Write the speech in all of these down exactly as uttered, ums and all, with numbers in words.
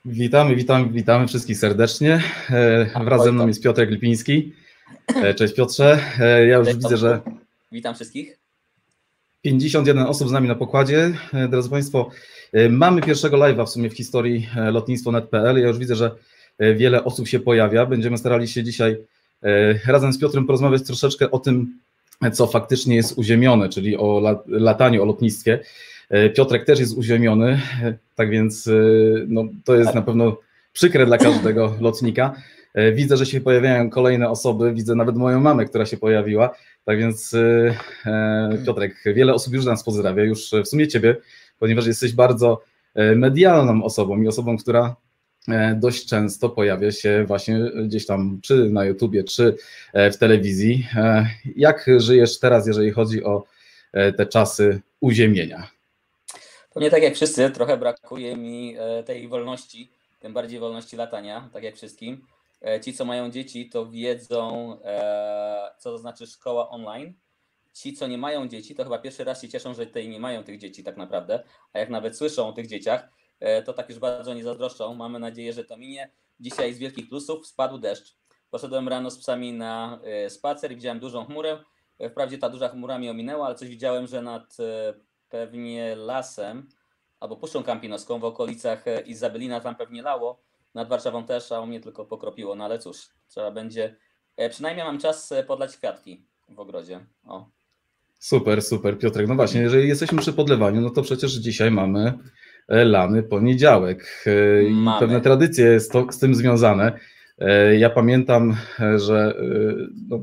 Witamy, witamy, witamy wszystkich serdecznie. Wraz ze mną jest Piotrek Lipiński. Cześć Piotrze. Ja już Cześć, widzę, że witam wszystkich. pięćdziesiąt jeden osób z nami na pokładzie. Drodzy Państwo, mamy pierwszego live'a w sumie w historii lotnictwo kropka net kropka pe el. Ja już widzę, że wiele osób się pojawia. Będziemy starali się dzisiaj razem z Piotrem porozmawiać troszeczkę o tym, co faktycznie jest uziemione, czyli o lataniu, o lotnictwie. Piotrek też jest uziemiony, tak więc no, to jest na pewno przykre dla każdego lotnika. Widzę, że się pojawiają kolejne osoby, widzę nawet moją mamę, która się pojawiła, tak więc Piotrek, wiele osób już nas pozdrawia, już w sumie Ciebie, ponieważ jesteś bardzo medialną osobą i osobą, która dość często pojawia się właśnie gdzieś tam, czy na YouTubie, czy w telewizji. Jak żyjesz teraz, jeżeli chodzi o te czasy uziemienia? Pewnie tak jak wszyscy, trochę brakuje mi tej wolności, tym bardziej wolności latania, tak jak wszystkim. Ci, co mają dzieci, to wiedzą, co to znaczy szkoła online. Ci, co nie mają dzieci, to chyba pierwszy raz się cieszą, że tutaj nie mają tych dzieci tak naprawdę, a jak nawet słyszą o tych dzieciach, to tak już bardzo nie zazdroszczą. Mamy nadzieję, że to minie. Dzisiaj z wielkich plusów spadł deszcz. Poszedłem rano z psami na spacer i widziałem dużą chmurę. Wprawdzie ta duża chmura mnie ominęła, ale coś widziałem, że nad pewnie lasem albo Puszczą Kampinoską w okolicach Izabelina tam pewnie lało, nad Warszawą też, a u mnie tylko pokropiło, no ale cóż, trzeba będzie, przynajmniej mam czas podlać kwiatki w ogrodzie. O. Super, super Piotrek, no właśnie, jeżeli jesteśmy przy podlewaniu, no to przecież dzisiaj mamy lany poniedziałek i mamy pewne tradycje z, to, z tym związane. Ja pamiętam, że no,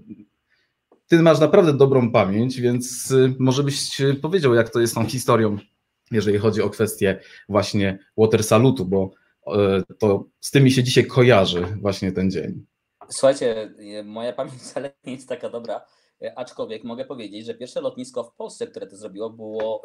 Ty masz naprawdę dobrą pamięć, więc może byś powiedział, jak to jest tą historią, jeżeli chodzi o kwestię właśnie water salutu, bo to z tym mi się dzisiaj kojarzy właśnie ten dzień. Słuchajcie, moja pamięć wcale nie jest taka dobra, aczkolwiek mogę powiedzieć, że pierwsze lotnisko w Polsce, które to zrobiło, było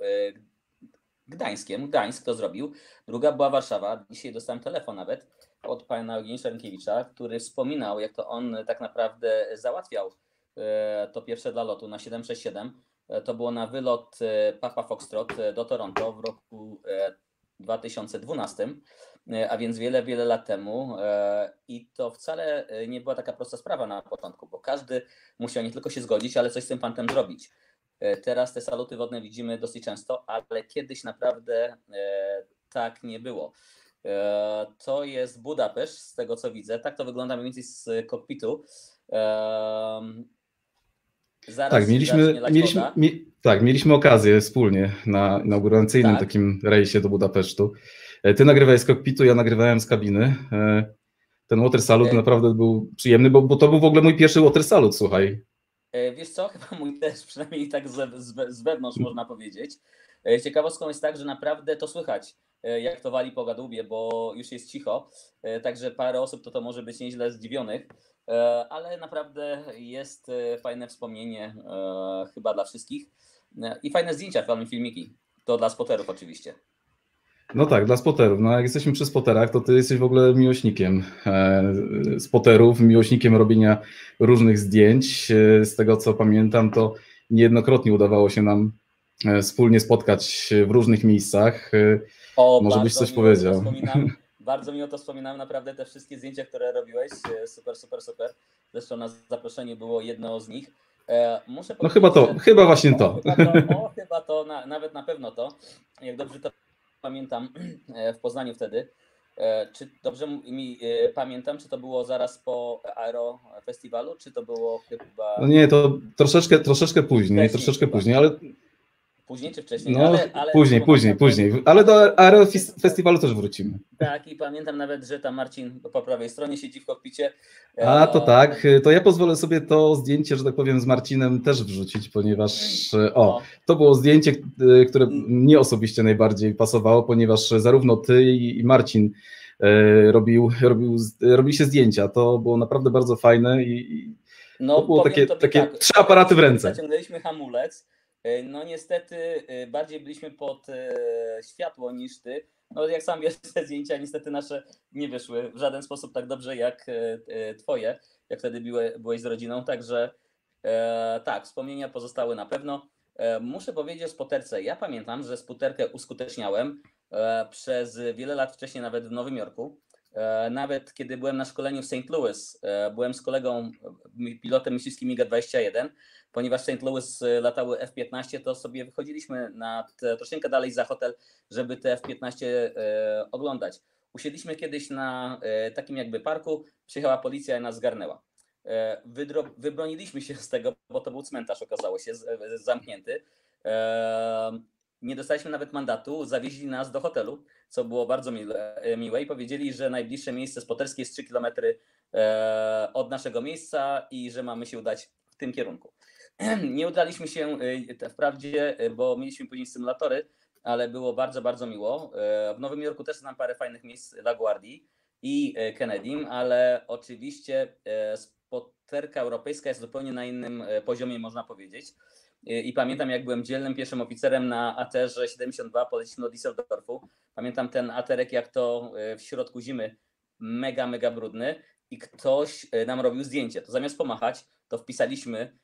Gdańskiem. Gdańsk to zrobił. Druga była Warszawa. Dzisiaj dostałem telefon nawet od pana Eugeniusza Rynkiewicza, który wspominał, jak to on tak naprawdę załatwiał to pierwsze dla lotu na siedem sześć siedem. To było na wylot Papa Foxtrot do Toronto w roku dwa tysiące dwunastym, a więc wiele, wiele lat temu. I to wcale nie była taka prosta sprawa na początku, bo każdy musiał nie tylko się zgodzić, ale coś z tym fantem zrobić. Teraz te saluty wodne widzimy dosyć często, ale kiedyś naprawdę tak nie było. To jest Budapeszt, z tego co widzę. Tak to wygląda mniej więcej z kokpitu. Zaraz tak, mieliśmy, mieliśmy, mi, tak, mieliśmy okazję wspólnie na inauguracyjnym tak. takim rejsie do Budapesztu. Ty nagrywałeś z kokpitu, ja nagrywałem z kabiny. Ten water salut e... naprawdę był przyjemny, bo, bo to był w ogóle mój pierwszy water salut, słuchaj. Wiesz co, chyba mój też, przynajmniej tak z, z, z wewnątrz można powiedzieć. Ciekawostką jest tak, że naprawdę to słychać, jak to wali po gadłubie, bo już jest cicho, także parę osób to, to może być nieźle zdziwionych, ale naprawdę jest fajne wspomnienie chyba dla wszystkich i fajne zdjęcia, fajne filmiki, to dla spoterów oczywiście. No tak, dla spoterów. No jak jesteśmy przy spoterach, to ty jesteś w ogóle miłośnikiem spoterów, miłośnikiem robienia różnych zdjęć. Z tego co pamiętam, to niejednokrotnie udawało się nam wspólnie spotkać w różnych miejscach. O, może byś coś powiedział. Bardzo mi o to wspominałem, naprawdę te wszystkie zdjęcia, które robiłeś, super, super, super. Zresztą na zaproszenie było jedno z nich. Muszę no chyba to, że... chyba właśnie to. O, chyba to, o, chyba to na, nawet na pewno to. Jak dobrze to pamiętam w Poznaniu wtedy. Czy dobrze mi pamiętam, czy to było zaraz po Aero Festiwalu, czy to było chyba... No nie, to troszeczkę, troszeczkę później, wcześniej troszeczkę chyba. później, ale... Później czy wcześniej? No, ale, ale później, później, później, ale do Aero Festiwalu też wrócimy. Tak, i pamiętam nawet, że tam Marcin po prawej stronie siedzi w kokpicie. A, to tak, to ja pozwolę sobie to zdjęcie, że tak powiem, z Marcinem też wrzucić, ponieważ o, to było zdjęcie, które mnie osobiście najbardziej pasowało, ponieważ zarówno ty i Marcin robił, robił, robiliście zdjęcia, to było naprawdę bardzo fajne i no, to było takie, takie tak, trzy aparaty w ręce. Zaciągnęliśmy hamulec, no niestety bardziej byliśmy pod światło niż ty. No jak sam wiesz, te zdjęcia niestety nasze nie wyszły w żaden sposób tak dobrze jak twoje, jak wtedy byłeś z rodziną, także e, tak, wspomnienia pozostały na pewno. E, muszę powiedzieć o spoterce. Ja pamiętam, że spoterkę uskuteczniałem e, przez wiele lat wcześniej nawet w Nowym Jorku. Nawet kiedy byłem na szkoleniu w Saint Louis, byłem z kolegą, pilotem myśliwskim MiG dwadzieścia jeden, ponieważ w Saint Louis latały F piętnaście, to sobie wychodziliśmy na te, troszeczkę dalej za hotel, żeby te F piętnaście oglądać. Usiedliśmy kiedyś na takim jakby parku, przyjechała policja i nas zgarnęła. Wydro- wybroniliśmy się z tego, bo to był cmentarz, okazało się, zamknięty. Nie dostaliśmy nawet mandatu, zawieźli nas do hotelu, co było bardzo miłe, miłe i powiedzieli, że najbliższe miejsce spoterskie jest trzy kilometry od naszego miejsca i że mamy się udać w tym kierunku. Nie udaliśmy się wprawdzie, bo mieliśmy później symulatory, ale było bardzo, bardzo miło. W Nowym Jorku też znam parę fajnych miejsc LaGuardii i Kennedym, ale oczywiście spoterka europejska jest zupełnie na innym poziomie, można powiedzieć. I pamiętam, jak byłem dzielnym pierwszym oficerem na A T R siedemdziesiąt dwa, poleciliśmy do Düsseldorfu. Pamiętam ten aterek, jak to w środku zimy, mega, mega brudny i ktoś nam robił zdjęcie. To zamiast pomachać, to wpisaliśmy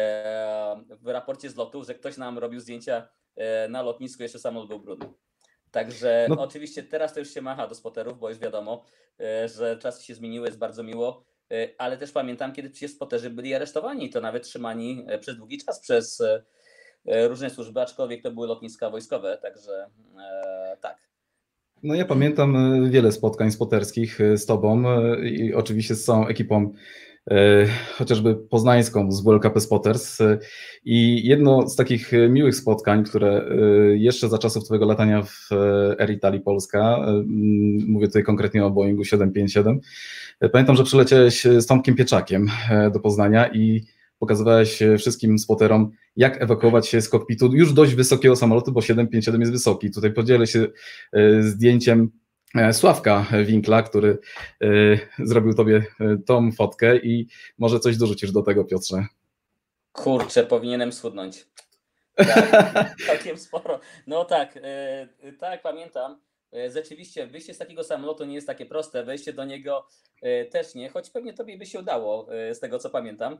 w raporcie z lotu, że ktoś nam robił zdjęcia na lotnisku, jeszcze samolot był brudny. Także no. Oczywiście teraz to już się macha do spoterów, bo już wiadomo, że czasy się zmieniły, jest bardzo miło. Ale też pamiętam, kiedy przecież spoterzy byli aresztowani, to nawet trzymani przez długi czas przez różne służby, aczkolwiek to były lotniska wojskowe, także e, tak. No ja pamiętam wiele spotkań spoterskich z Tobą i oczywiście z całą ekipą, chociażby poznańską z W L K P Spotters, i jedno z takich miłych spotkań, które jeszcze za czasów Twojego latania w Air Italia Polska, mówię tutaj konkretnie o Boeingu siedem pięć siedem, pamiętam, że przyleciałeś z Tomkiem Pieczakiem do Poznania i pokazywałeś wszystkim spoterom, jak ewakuować się z kokpitu już dość wysokiego samolotu, bo siedem pięć siedem jest wysoki. Tutaj podzielę się zdjęciem Sławka Winkla, który zrobił Tobie tą fotkę i może coś dorzucisz do tego, Piotrze. Kurczę, powinienem schudnąć. Tak, całkiem sporo. No tak, tak, pamiętam. Rzeczywiście wyjście z takiego samolotu nie jest takie proste, wejście do niego też nie, choć pewnie Tobie by się udało z tego, co pamiętam,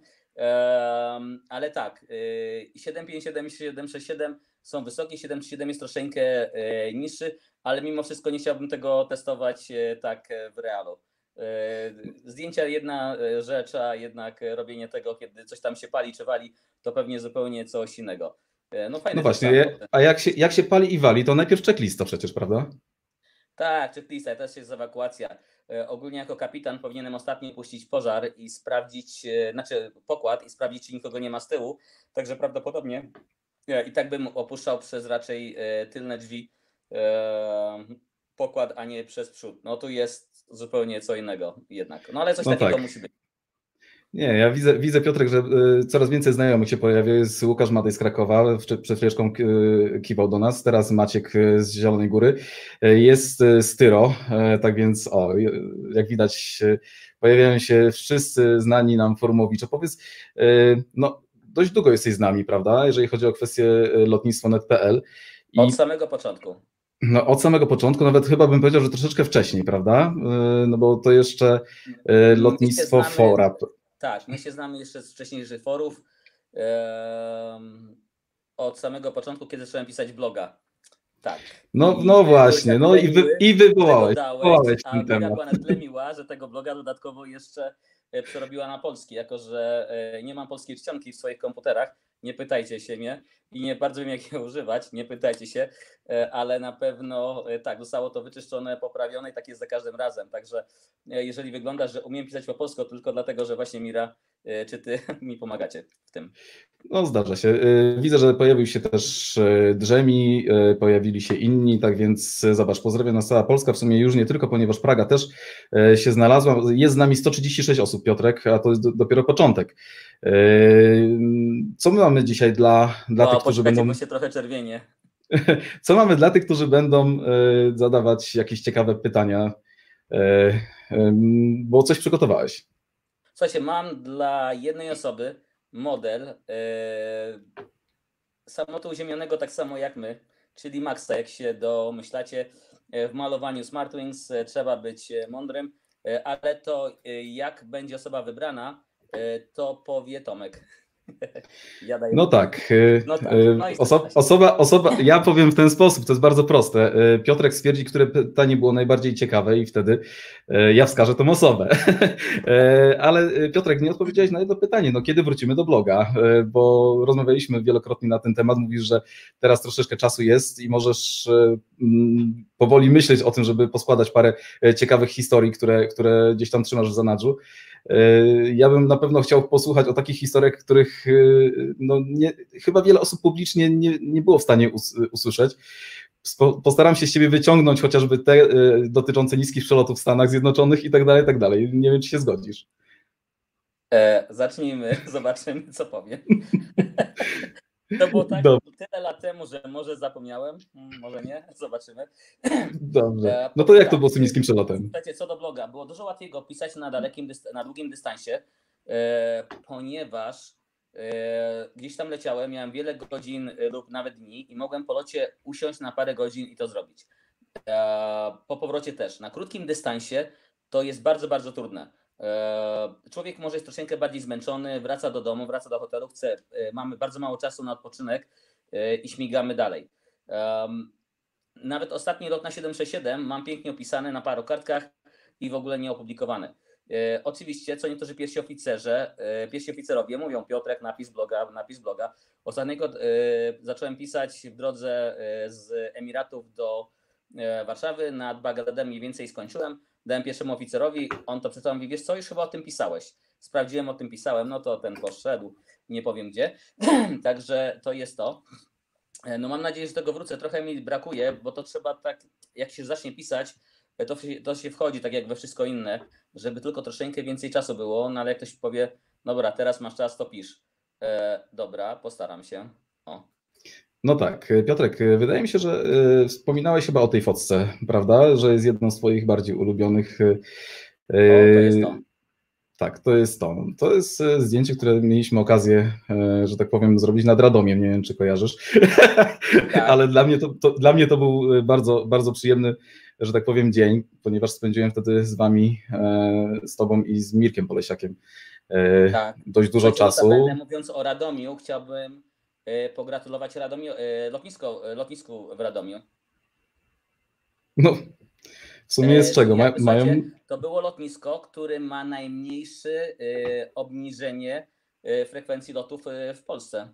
ale tak, siedem pięć siedem i siedem sześć siedem są wysokie, siedem trzy siedem jest troszeczkę niższy, ale mimo wszystko nie chciałbym tego testować tak w realu. Zdjęcia jedna rzecz, a jednak robienie tego, kiedy coś tam się pali czy wali, to pewnie zupełnie coś innego. No, fajne, no właśnie, a jak się, jak się pali i wali, to najpierw checklista przecież, prawda? Tak, checklista, też jest ewakuacja. Ogólnie jako kapitan powinienem ostatnio puścić pożar i sprawdzić, znaczy pokład i sprawdzić, czy nikogo nie ma z tyłu. Także prawdopodobnie i tak bym opuszczał przez raczej tylne drzwi pokład, a nie przez przód. No tu jest zupełnie co innego jednak. No ale coś no takiego tak musi być. Nie, ja widzę, widzę Piotrek, że coraz więcej znajomych się pojawia. Jest Łukasz Madej z Krakowa, przed chwileczką kiwał do nas, teraz Maciek z Zielonej Góry, jest Styro, tak więc o, jak widać pojawiają się wszyscy znani nam forumowicze. Powiedz, no dość długo jesteś z nami, prawda, jeżeli chodzi o kwestię lotnictwo kropka net kropka pe el. I... Od samego początku. No, od samego początku, nawet chyba bym powiedział, że troszeczkę wcześniej, prawda, no bo to jeszcze lotnictwo Fora. Tak, my się znamy jeszcze z wcześniejszych forów, um, od samego początku, kiedy zacząłem pisać bloga. Tak. No, no właśnie, no i, wy, i wywołałeś. wywołałeś a Mira była na tyle miła, że tego bloga dodatkowo jeszcze przerobiła na polski, jako że nie mam polskiej czcionki w swoich komputerach, nie pytajcie się mnie i nie bardzo wiem, jak je używać, nie pytajcie się, ale na pewno tak, zostało to wyczyszczone, poprawione i tak jest za każdym razem, także jeżeli wygląda, że umiem pisać po polsku, tylko dlatego, że właśnie Mira czy ty mi pomagacie w tym. No zdarza się. Widzę, że pojawił się też Drzemi, pojawili się inni, tak więc zobacz, pozdrawiam nas cała Polska, w sumie już nie tylko, ponieważ Praga też się znalazła. Jest z nami sto trzydzieści sześć osób, Piotrek, a to jest dopiero początek. Co my mamy dzisiaj dla, dla o, tych, którzy będą... bo się trochę czerwienie. Co mamy dla tych, którzy będą zadawać jakieś ciekawe pytania, bo coś przygotowałeś. Słuchajcie, mam dla jednej osoby model yy, samolotu uziemionego tak samo jak my, czyli Maxa, jak się domyślacie. W malowaniu SmartWings trzeba być mądrym, ale to jak będzie osoba wybrana, to powie Tomek. Ja daję No tak. No tak. No i Oso osoba, osoba, ja powiem w ten sposób, to jest bardzo proste. Piotrek stwierdzi, które pytanie było najbardziej ciekawe i wtedy ja wskażę tą osobę. Ale Piotrek, nie odpowiedziałeś na jedno pytanie, no kiedy wrócimy do bloga, bo rozmawialiśmy wielokrotnie na ten temat, mówisz, że teraz troszeczkę czasu jest i możesz powoli myśleć o tym, żeby poskładać parę ciekawych historii, które, które gdzieś tam trzymasz w zanadrzu. Ja bym na pewno chciał posłuchać o takich historiach, których no nie, chyba wiele osób publicznie nie, nie było w stanie us usłyszeć. Postaram się z ciebie wyciągnąć chociażby te dotyczące niskich przelotów w Stanach Zjednoczonych i tak dalej, i tak dalej. Nie wiem, czy się zgodzisz. E, zacznijmy, zobaczymy, co powiem. To było tak Dobrze. Tyle lat temu, że może zapomniałem, może nie, zobaczymy. Dobrze. No to jak to było z tym niskim przelotem? Słuchajcie, co do bloga, było dużo łatwiej go pisać na dalekim, na długim dystansie, ponieważ gdzieś tam leciałem, miałem wiele godzin lub nawet dni i mogłem po locie usiąść na parę godzin i to zrobić. Po powrocie też. Na krótkim dystansie to jest bardzo, bardzo trudne. Człowiek może jest troszeczkę bardziej zmęczony, wraca do domu, wraca do hotelu, chce, mamy bardzo mało czasu na odpoczynek i śmigamy dalej. Nawet ostatni lot na siedem sześć siedem mam pięknie opisany na paru kartkach i w ogóle nie opublikowany. Oczywiście, co niektórzy pierwsi oficerze, pierwsi oficerowie mówią: Piotrek, napis bloga, napis bloga. Ostatniego zacząłem pisać w drodze z Emiratów do Warszawy, nad Bagdadem mniej więcej skończyłem. Dałem pierwszemu oficerowi, on to przeczytał, mówi: wiesz co, już chyba o tym pisałeś. Sprawdziłem, o tym pisałem, no to ten poszedł, nie powiem gdzie. Także to jest to. No mam nadzieję, że tego wrócę. Trochę mi brakuje, bo to trzeba tak, jak się zacznie pisać, to, to się wchodzi tak jak we wszystko inne, żeby tylko troszeczkę więcej czasu było, no ale jak ktoś powie: dobra, teraz masz czas, to pisz. E, dobra, postaram się. O. No tak, Piotrek, wydaje mi się, że wspominałeś chyba o tej fotce, prawda? Że jest jedną z twoich bardziej ulubionych. O, to jest to. Tak, to jest to. To jest zdjęcie, które mieliśmy okazję, że tak powiem, zrobić nad Radomiem. Nie wiem, czy kojarzysz, tak. Ale dla mnie to, to, dla mnie to był bardzo, bardzo przyjemny, że tak powiem, dzień, ponieważ spędziłem wtedy z wami, z tobą i z Mirkiem Polesiakiem tak. dość dużo Choć czasu. Notabene, mówiąc o Radomiu, chciałbym pogratulować Radomiu, lotnisko, lotnisku w Radomiu. No, w sumie jest z czego? Ma, mają... To było lotnisko, które ma najmniejsze y, obniżenie y, frekwencji lotów y, w Polsce.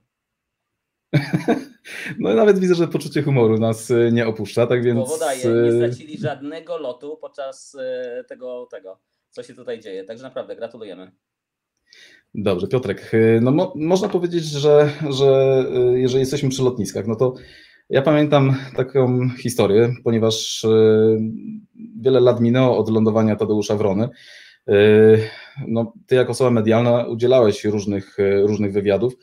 No nawet widzę, że poczucie humoru nas nie opuszcza, tak więc... Powodaje, nie stracili żadnego lotu podczas y, tego, tego, co się tutaj dzieje. Także naprawdę gratulujemy. Dobrze, Piotrek, no mo można powiedzieć, że, że jeżeli jesteśmy przy lotniskach, no to ja pamiętam taką historię, ponieważ wiele lat minęło od lądowania Tadeusza Wrony. No, ty jako osoba medialna udzielałeś różnych, różnych wywiadów.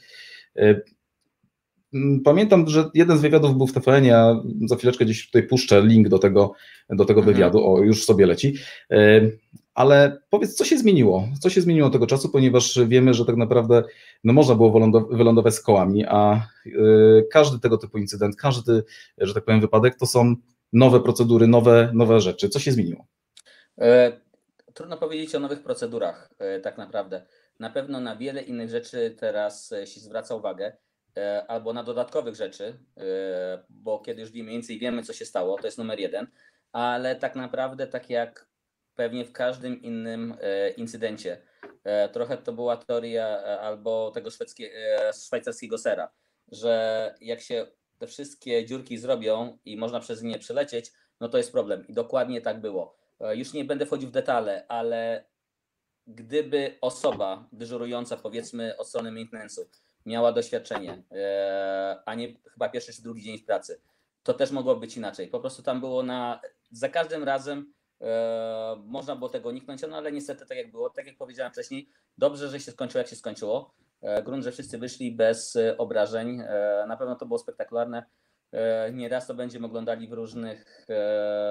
Pamiętam, że jeden z wywiadów był w T V N, ja za chwileczkę gdzieś tutaj puszczę link do tego, do tego mhm. wywiadu, o już sobie leci. Ale powiedz, co się zmieniło? Co się zmieniło od tego czasu, ponieważ wiemy, że tak naprawdę no, można było wylądować z kołami, a y, każdy tego typu incydent, każdy, że tak powiem, wypadek to są nowe procedury, nowe, nowe rzeczy. Co się zmieniło? E, trudno powiedzieć o nowych procedurach e, tak naprawdę. Na pewno na wiele innych rzeczy teraz się zwraca uwagę, e, albo na dodatkowych rzeczy, e, bo kiedy już mniej więcej wiemy, co się stało, to jest numer jeden, ale tak naprawdę tak jak pewnie w każdym innym e, incydencie. E, trochę to była teoria e, albo tego szwedzkie, e, szwajcarskiego sera, że jak się te wszystkie dziurki zrobią i można przez nie przelecieć, no to jest problem. I dokładnie tak było. E, już nie będę wchodził w detale, ale gdyby osoba dyżurująca, powiedzmy od strony maintenance'u, miała doświadczenie, e, a nie chyba pierwszy czy drugi dzień w pracy, to też mogło być inaczej. Po prostu tam było na, za każdym razem E, można było tego uniknąć, no ale niestety tak jak było, tak jak powiedziałem wcześniej, dobrze, że się skończyło jak się skończyło. E, grunt, że wszyscy wyszli bez e, obrażeń. E, na pewno to było spektakularne. E, nieraz to będziemy oglądali w różnych e,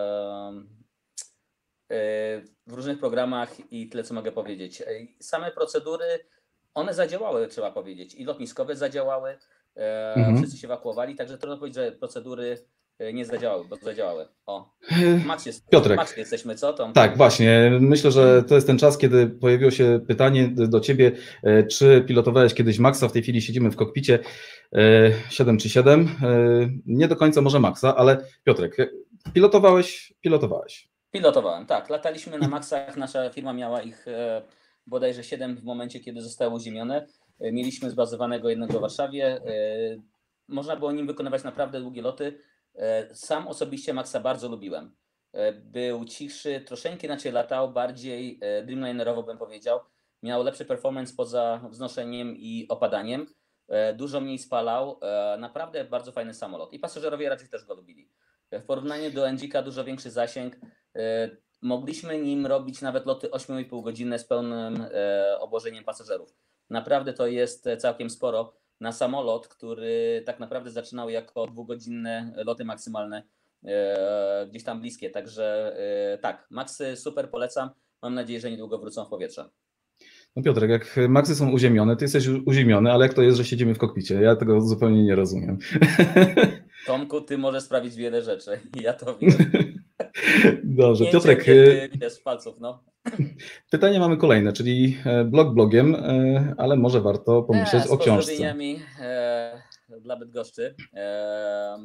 e, w różnych programach i tyle co mogę powiedzieć. E, same procedury, one zadziałały, trzeba powiedzieć. I lotniskowe zadziałały, e, mhm. wszyscy się ewakuowali, także trudno powiedzieć, że procedury nie zadziałały, bo zadziałały. O, Max jest, Piotrek. Max jesteśmy, co? Tom? Tak, właśnie. Myślę, że to jest ten czas, kiedy pojawiło się pytanie do Ciebie, czy pilotowałeś kiedyś Maxa? W tej chwili siedzimy w kokpicie siedem trzy siedem. Nie do końca może Maxa, ale Piotrek, pilotowałeś? Pilotowałeś. Pilotowałem, tak. Lataliśmy na Maxach, nasza firma miała ich bodajże siedem w momencie, kiedy zostały uziemione. Mieliśmy zbazowanego jednego w Warszawie. Można było nim wykonywać naprawdę długie loty. Sam osobiście Maxa bardzo lubiłem. Był cichszy, troszeczkę inaczej latał, bardziej dreamlinerowo bym powiedział. Miał lepszy performance poza wznoszeniem i opadaniem. Dużo mniej spalał. Naprawdę bardzo fajny samolot. I pasażerowie raczej też go lubili. W porównaniu do N G K dużo większy zasięg. Mogliśmy nim robić nawet loty osiem i pół godziny z pełnym obłożeniem pasażerów. Naprawdę to jest całkiem sporo na samolot, który tak naprawdę zaczynał jako dwugodzinne loty maksymalne, gdzieś tam bliskie. Także tak, Maxy super polecam. Mam nadzieję, że niedługo wrócą w powietrze. No Piotrek, jak Maxy są uziemione, ty jesteś uziemiony, ale jak to jest, że siedzimy w kokpicie? Ja tego zupełnie nie rozumiem. Tomku, ty możesz sprawić wiele rzeczy. Ja to wiem. Dobrze, Nie Piotrek. Widać z palców, no. Pytanie mamy kolejne, czyli blog blogiem, ale może warto pomyśleć e, o książce. Z pozdrowieniami e, dla Bydgoszczy. E,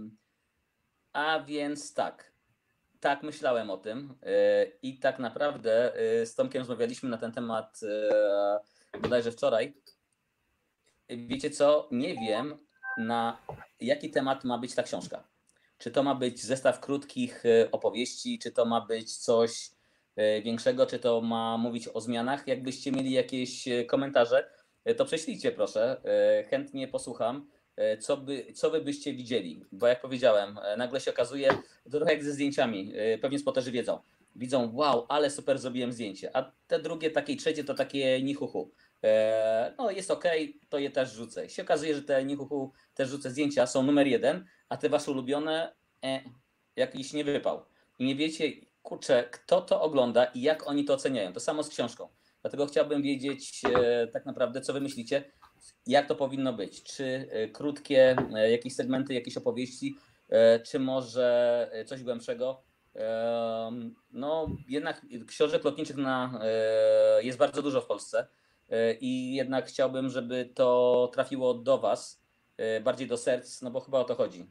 a więc tak. Tak, myślałem o tym i tak naprawdę z Tomkiem rozmawialiśmy na ten temat bodajże wczoraj. Wiecie co? Nie wiem, na jaki temat ma być ta książka. Czy to ma być zestaw krótkich opowieści, czy to ma być coś większego, czy to ma mówić o zmianach. Jakbyście mieli jakieś komentarze, to prześlijcie proszę. Chętnie posłucham. Co, by, co wy byście widzieli? Bo jak powiedziałem, nagle się okazuje, to trochę jak ze zdjęciami, pewnie spoterzy wiedzą. Widzą, wow, ale super zrobiłem zdjęcie. A te drugie, takie trzecie to takie nichuchu. No jest okej, to je też rzucę. Się okazuje, że te nichuchu też rzucę zdjęcia są numer jeden, a te wasze ulubione e, jakiś nie wypał. I nie wiecie, kurczę, kto to ogląda i jak oni to oceniają. To samo z książką. Dlatego chciałbym wiedzieć e, tak naprawdę, co wy myślicie. Jak to powinno być? Czy krótkie jakieś segmenty, jakieś opowieści, czy może coś głębszego? No jednak książek lotniczych na, jest bardzo dużo w Polsce i jednak chciałbym, żeby to trafiło do was, bardziej do serc, no bo chyba o to chodzi.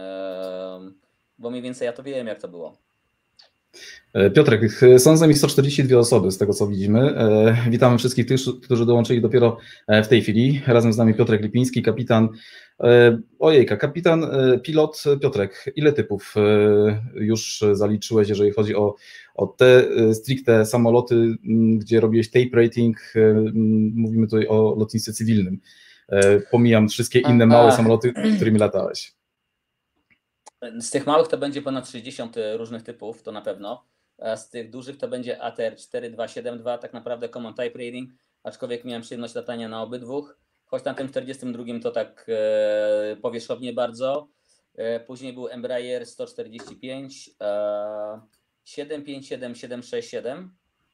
Bo mniej więcej ja to wiem, jak to było. Piotrek, są z nami sto czterdzieści dwie osoby z tego, co widzimy. Witamy wszystkich tych, którzy dołączyli dopiero w tej chwili. Razem z nami Piotrek Lipiński, kapitan. Ojejka, kapitan, pilot. Piotrek, ile typów już zaliczyłeś, jeżeli chodzi o, o te stricte samoloty, gdzie robiłeś tape rating? Mówimy tutaj o lotnictwie cywilnym. Pomijam wszystkie inne małe samoloty, którymi latałeś. Z tych małych to będzie ponad sześćdziesiąt różnych typów, to na pewno. A z tych dużych to będzie A T R cztery dwa siedem dwa, tak naprawdę Common Type Rating, aczkolwiek miałem przyjemność latania na obydwu, choć na tym czterdziestym drugim to tak e, powierzchownie bardzo. E, później był Embraer sto czterdzieści pięć, e, siedem pięć siedem siedem sześć siedem,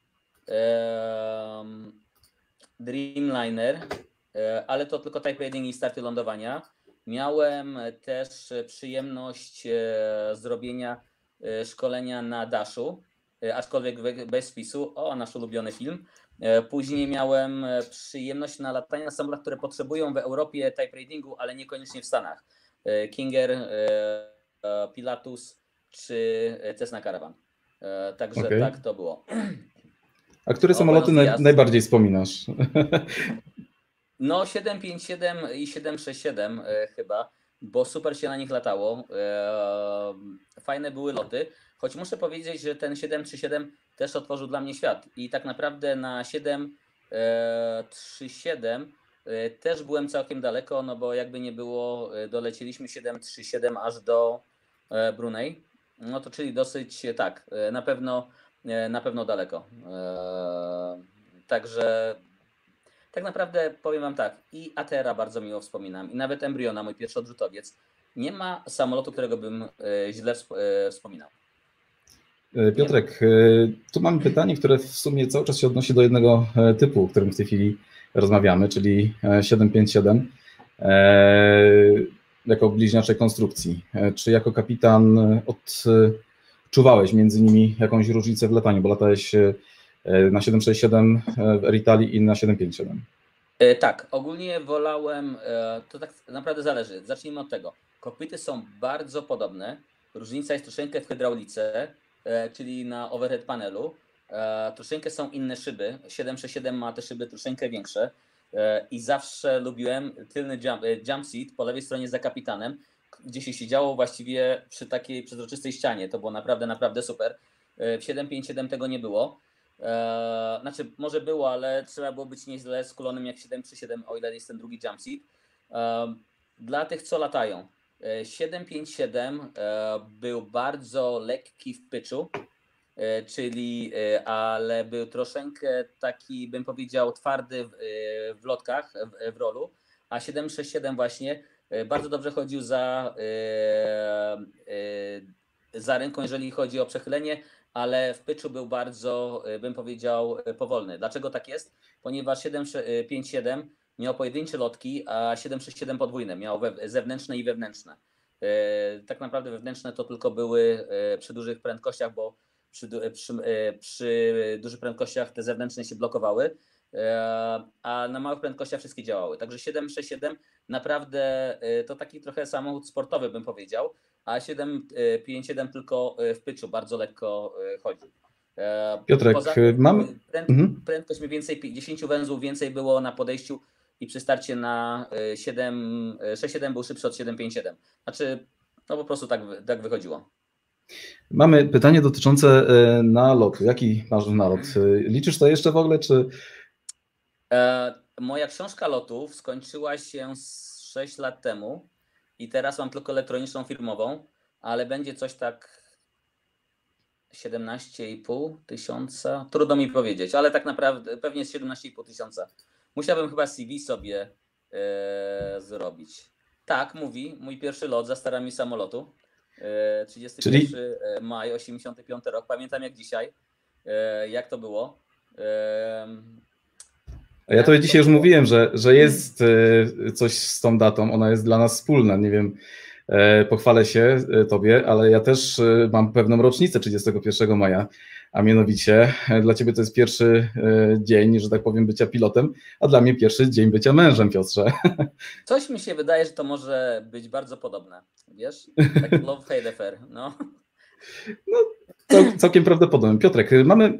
e, Dreamliner, e, ale to tylko Type Rating i starty lądowania. Miałem też przyjemność zrobienia szkolenia na Dashu, aczkolwiek bez wpisu. O, nasz ulubiony film. Później miałem przyjemność na latania na samolotach, które potrzebują w Europie type ratingu, ale niekoniecznie w Stanach. Kinger, Pilatus czy Cessna Caravan. Także okay. Tak to było. A które o, samoloty naj, najbardziej wspominasz? No siedem pięć siedem i siedem sześć siedem e, chyba, bo super się na nich latało. E, fajne były loty, choć muszę powiedzieć, że ten siedem trzy siedem też otworzył dla mnie świat. I tak naprawdę na siedem trzy siedem e, też byłem całkiem daleko, no bo jakby nie było, dolecieliśmy siedem trzy siedem aż do e, Brunei. No to czyli dosyć tak, e, na pewno, e, na pewno daleko. E, także tak naprawdę powiem wam tak, i A T R a bardzo miło wspominam, i nawet Embryona, mój pierwszy odrzutowiec. Nie ma samolotu, którego bym źle wspominał. Piotrek, tu mamy pytanie, które w sumie cały czas się odnosi do jednego typu, o którym w tej chwili rozmawiamy, czyli siedem pięć siedem. jako bliźniaczej konstrukcji. Czy jako kapitan odczuwałeś między nimi jakąś różnicę w lataniu, bo latałeś na siedem sześć siedem w Air Italy i na siedem pięć siedem? Tak, ogólnie wolałem, to tak naprawdę zależy. Zacznijmy od tego. Kokpity są bardzo podobne. Różnica jest troszeczkę w hydraulice, czyli na overhead panelu. Troszeczkę są inne szyby. siedem sześć siedem ma te szyby troszeczkę większe i zawsze lubiłem tylny jump, jump seat po lewej stronie za kapitanem, gdzie się siedziało właściwie przy takiej przezroczystej ścianie. To było naprawdę, naprawdę super. W siedem pięć siedem tego nie było. Eee, znaczy, może było, ale trzeba było być nieźle skulonym jak siedem trzy siedem, o ile jest ten drugi jump seat. Eee, dla tych, co latają, siedem pięć siedem e, był bardzo lekki w pitchu, e, czyli, e, ale był troszeczkę taki, bym powiedział, twardy w, e, w lotkach, w, w rolu, a siedem sześć siedem właśnie e, bardzo dobrze chodził za, e, e, za ręką, jeżeli chodzi o przechylenie, ale w pitchu był bardzo, bym powiedział, powolny. Dlaczego tak jest? Ponieważ siedem pięć siedem miał pojedyncze lotki, a siedem sześć siedem podwójne, miał zewnętrzne i wewnętrzne. Tak naprawdę wewnętrzne to tylko były przy dużych prędkościach, bo przy, przy, przy dużych prędkościach te zewnętrzne się blokowały, a na małych prędkościach wszystkie działały. Także siedem sześć siedem naprawdę to taki trochę samochód sportowy, bym powiedział, a siedem pięć siedem tylko w pitchu bardzo lekko chodzi. Piotrek, Poza tym mam... pręd, mhm. prędkość mniej więcej dziesięć węzłów więcej było na podejściu i przy starcie na siedem sześć siedem był szybszy od siedem pięć siedem. Znaczy, no po prostu tak, tak wychodziło. Mamy pytanie dotyczące nalotu. Jaki masz nalot? Liczysz to jeszcze w ogóle, czy... E, moja książka lotów skończyła się sześć lat temu i teraz mam tylko elektroniczną firmową, ale będzie coś tak siedemnaście i pół tysiąca. Trudno mi powiedzieć, ale tak naprawdę pewnie jest siedemnaście i pół tysiąca. Musiałbym chyba C V sobie e, zrobić. Tak, mówi, mój pierwszy lot za starami samolotu. E, trzydziestego pierwszego Czyli... maja, osiemdziesiąty piąty rok. Pamiętam jak dzisiaj, e, jak to było. E, ja to dzisiaj już było? mówiłem, że, że jest coś z tą datą. Ona jest dla nas wspólna. Nie wiem, pochwalę się tobie, ale ja też mam pewną rocznicę trzydziestego pierwszego maja, a mianowicie dla ciebie to jest pierwszy dzień, że tak powiem, bycia pilotem, a dla mnie pierwszy dzień bycia mężem, Piotrze. Coś mi się wydaje, że to może być bardzo podobne, wiesz? Taki love hate affair, no. No, całkiem prawdopodobne. Piotrek, mamy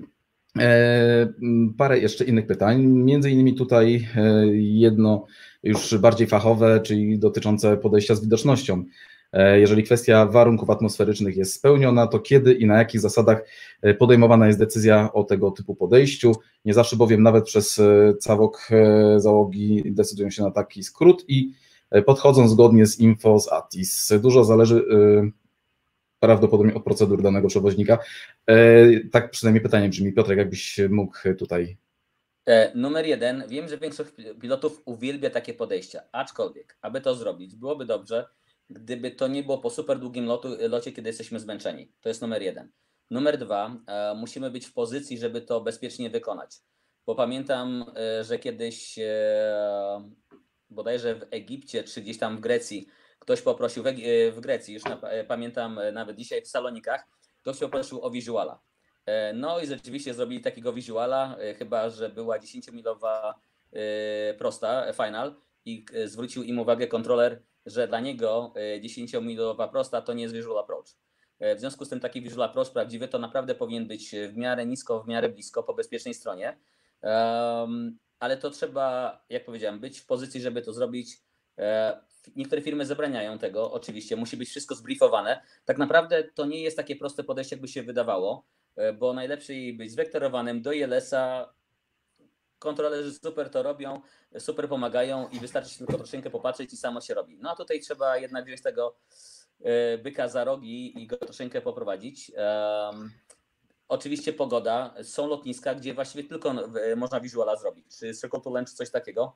parę jeszcze innych pytań, między innymi tutaj jedno już bardziej fachowe, czyli dotyczące podejścia z widocznością. Jeżeli kwestia warunków atmosferycznych jest spełniona, to kiedy i na jakich zasadach podejmowana jest decyzja o tego typu podejściu? Nie zawsze bowiem nawet przez całok załogi decydują się na taki skrót i podchodzą zgodnie z info z A T I S. Dużo zależy prawdopodobnie od procedur danego przewoźnika. Tak przynajmniej pytanie brzmi. Piotrek, jakbyś mógł tutaj... Numer jeden, wiem, że większość pilotów uwielbia takie podejścia, aczkolwiek, aby to zrobić, byłoby dobrze, gdyby to nie było po super długim lotu, locie, kiedy jesteśmy zmęczeni. To jest numer jeden. Numer dwa, e, musimy być w pozycji, żeby to bezpiecznie wykonać. Bo pamiętam, e, że kiedyś e, bodajże w Egipcie, czy gdzieś tam w Grecji, ktoś poprosił, w, w Grecji, już na, pamiętam nawet dzisiaj w Salonikach, ktoś poprosił o visuala. E, no i rzeczywiście zrobili takiego visuala, e, chyba że była dziesięciomilowa e, prosta, final, i e, zwrócił im uwagę kontroler, że dla niego dziesięciomilowa prosta to nie jest visual approach. W związku z tym taki visual approach prawdziwy to naprawdę powinien być w miarę nisko, w miarę blisko, po bezpiecznej stronie. Um, ale to trzeba, jak powiedziałem, być w pozycji, żeby to zrobić. Niektóre firmy zabraniają tego, oczywiście, musi być wszystko zbriefowane. Tak naprawdę to nie jest takie proste podejście, jakby się wydawało, bo najlepiej być zwektorowanym do I L S-a. Kontrolerzy super to robią, super pomagają i wystarczy tylko troszeczkę popatrzeć i samo się robi. No a tutaj trzeba jednak wziąć tego byka za rogi i go troszeczkę poprowadzić. Um, oczywiście pogoda. Są lotniska, gdzie właściwie tylko można visuala zrobić, czy circle to land, czy coś takiego.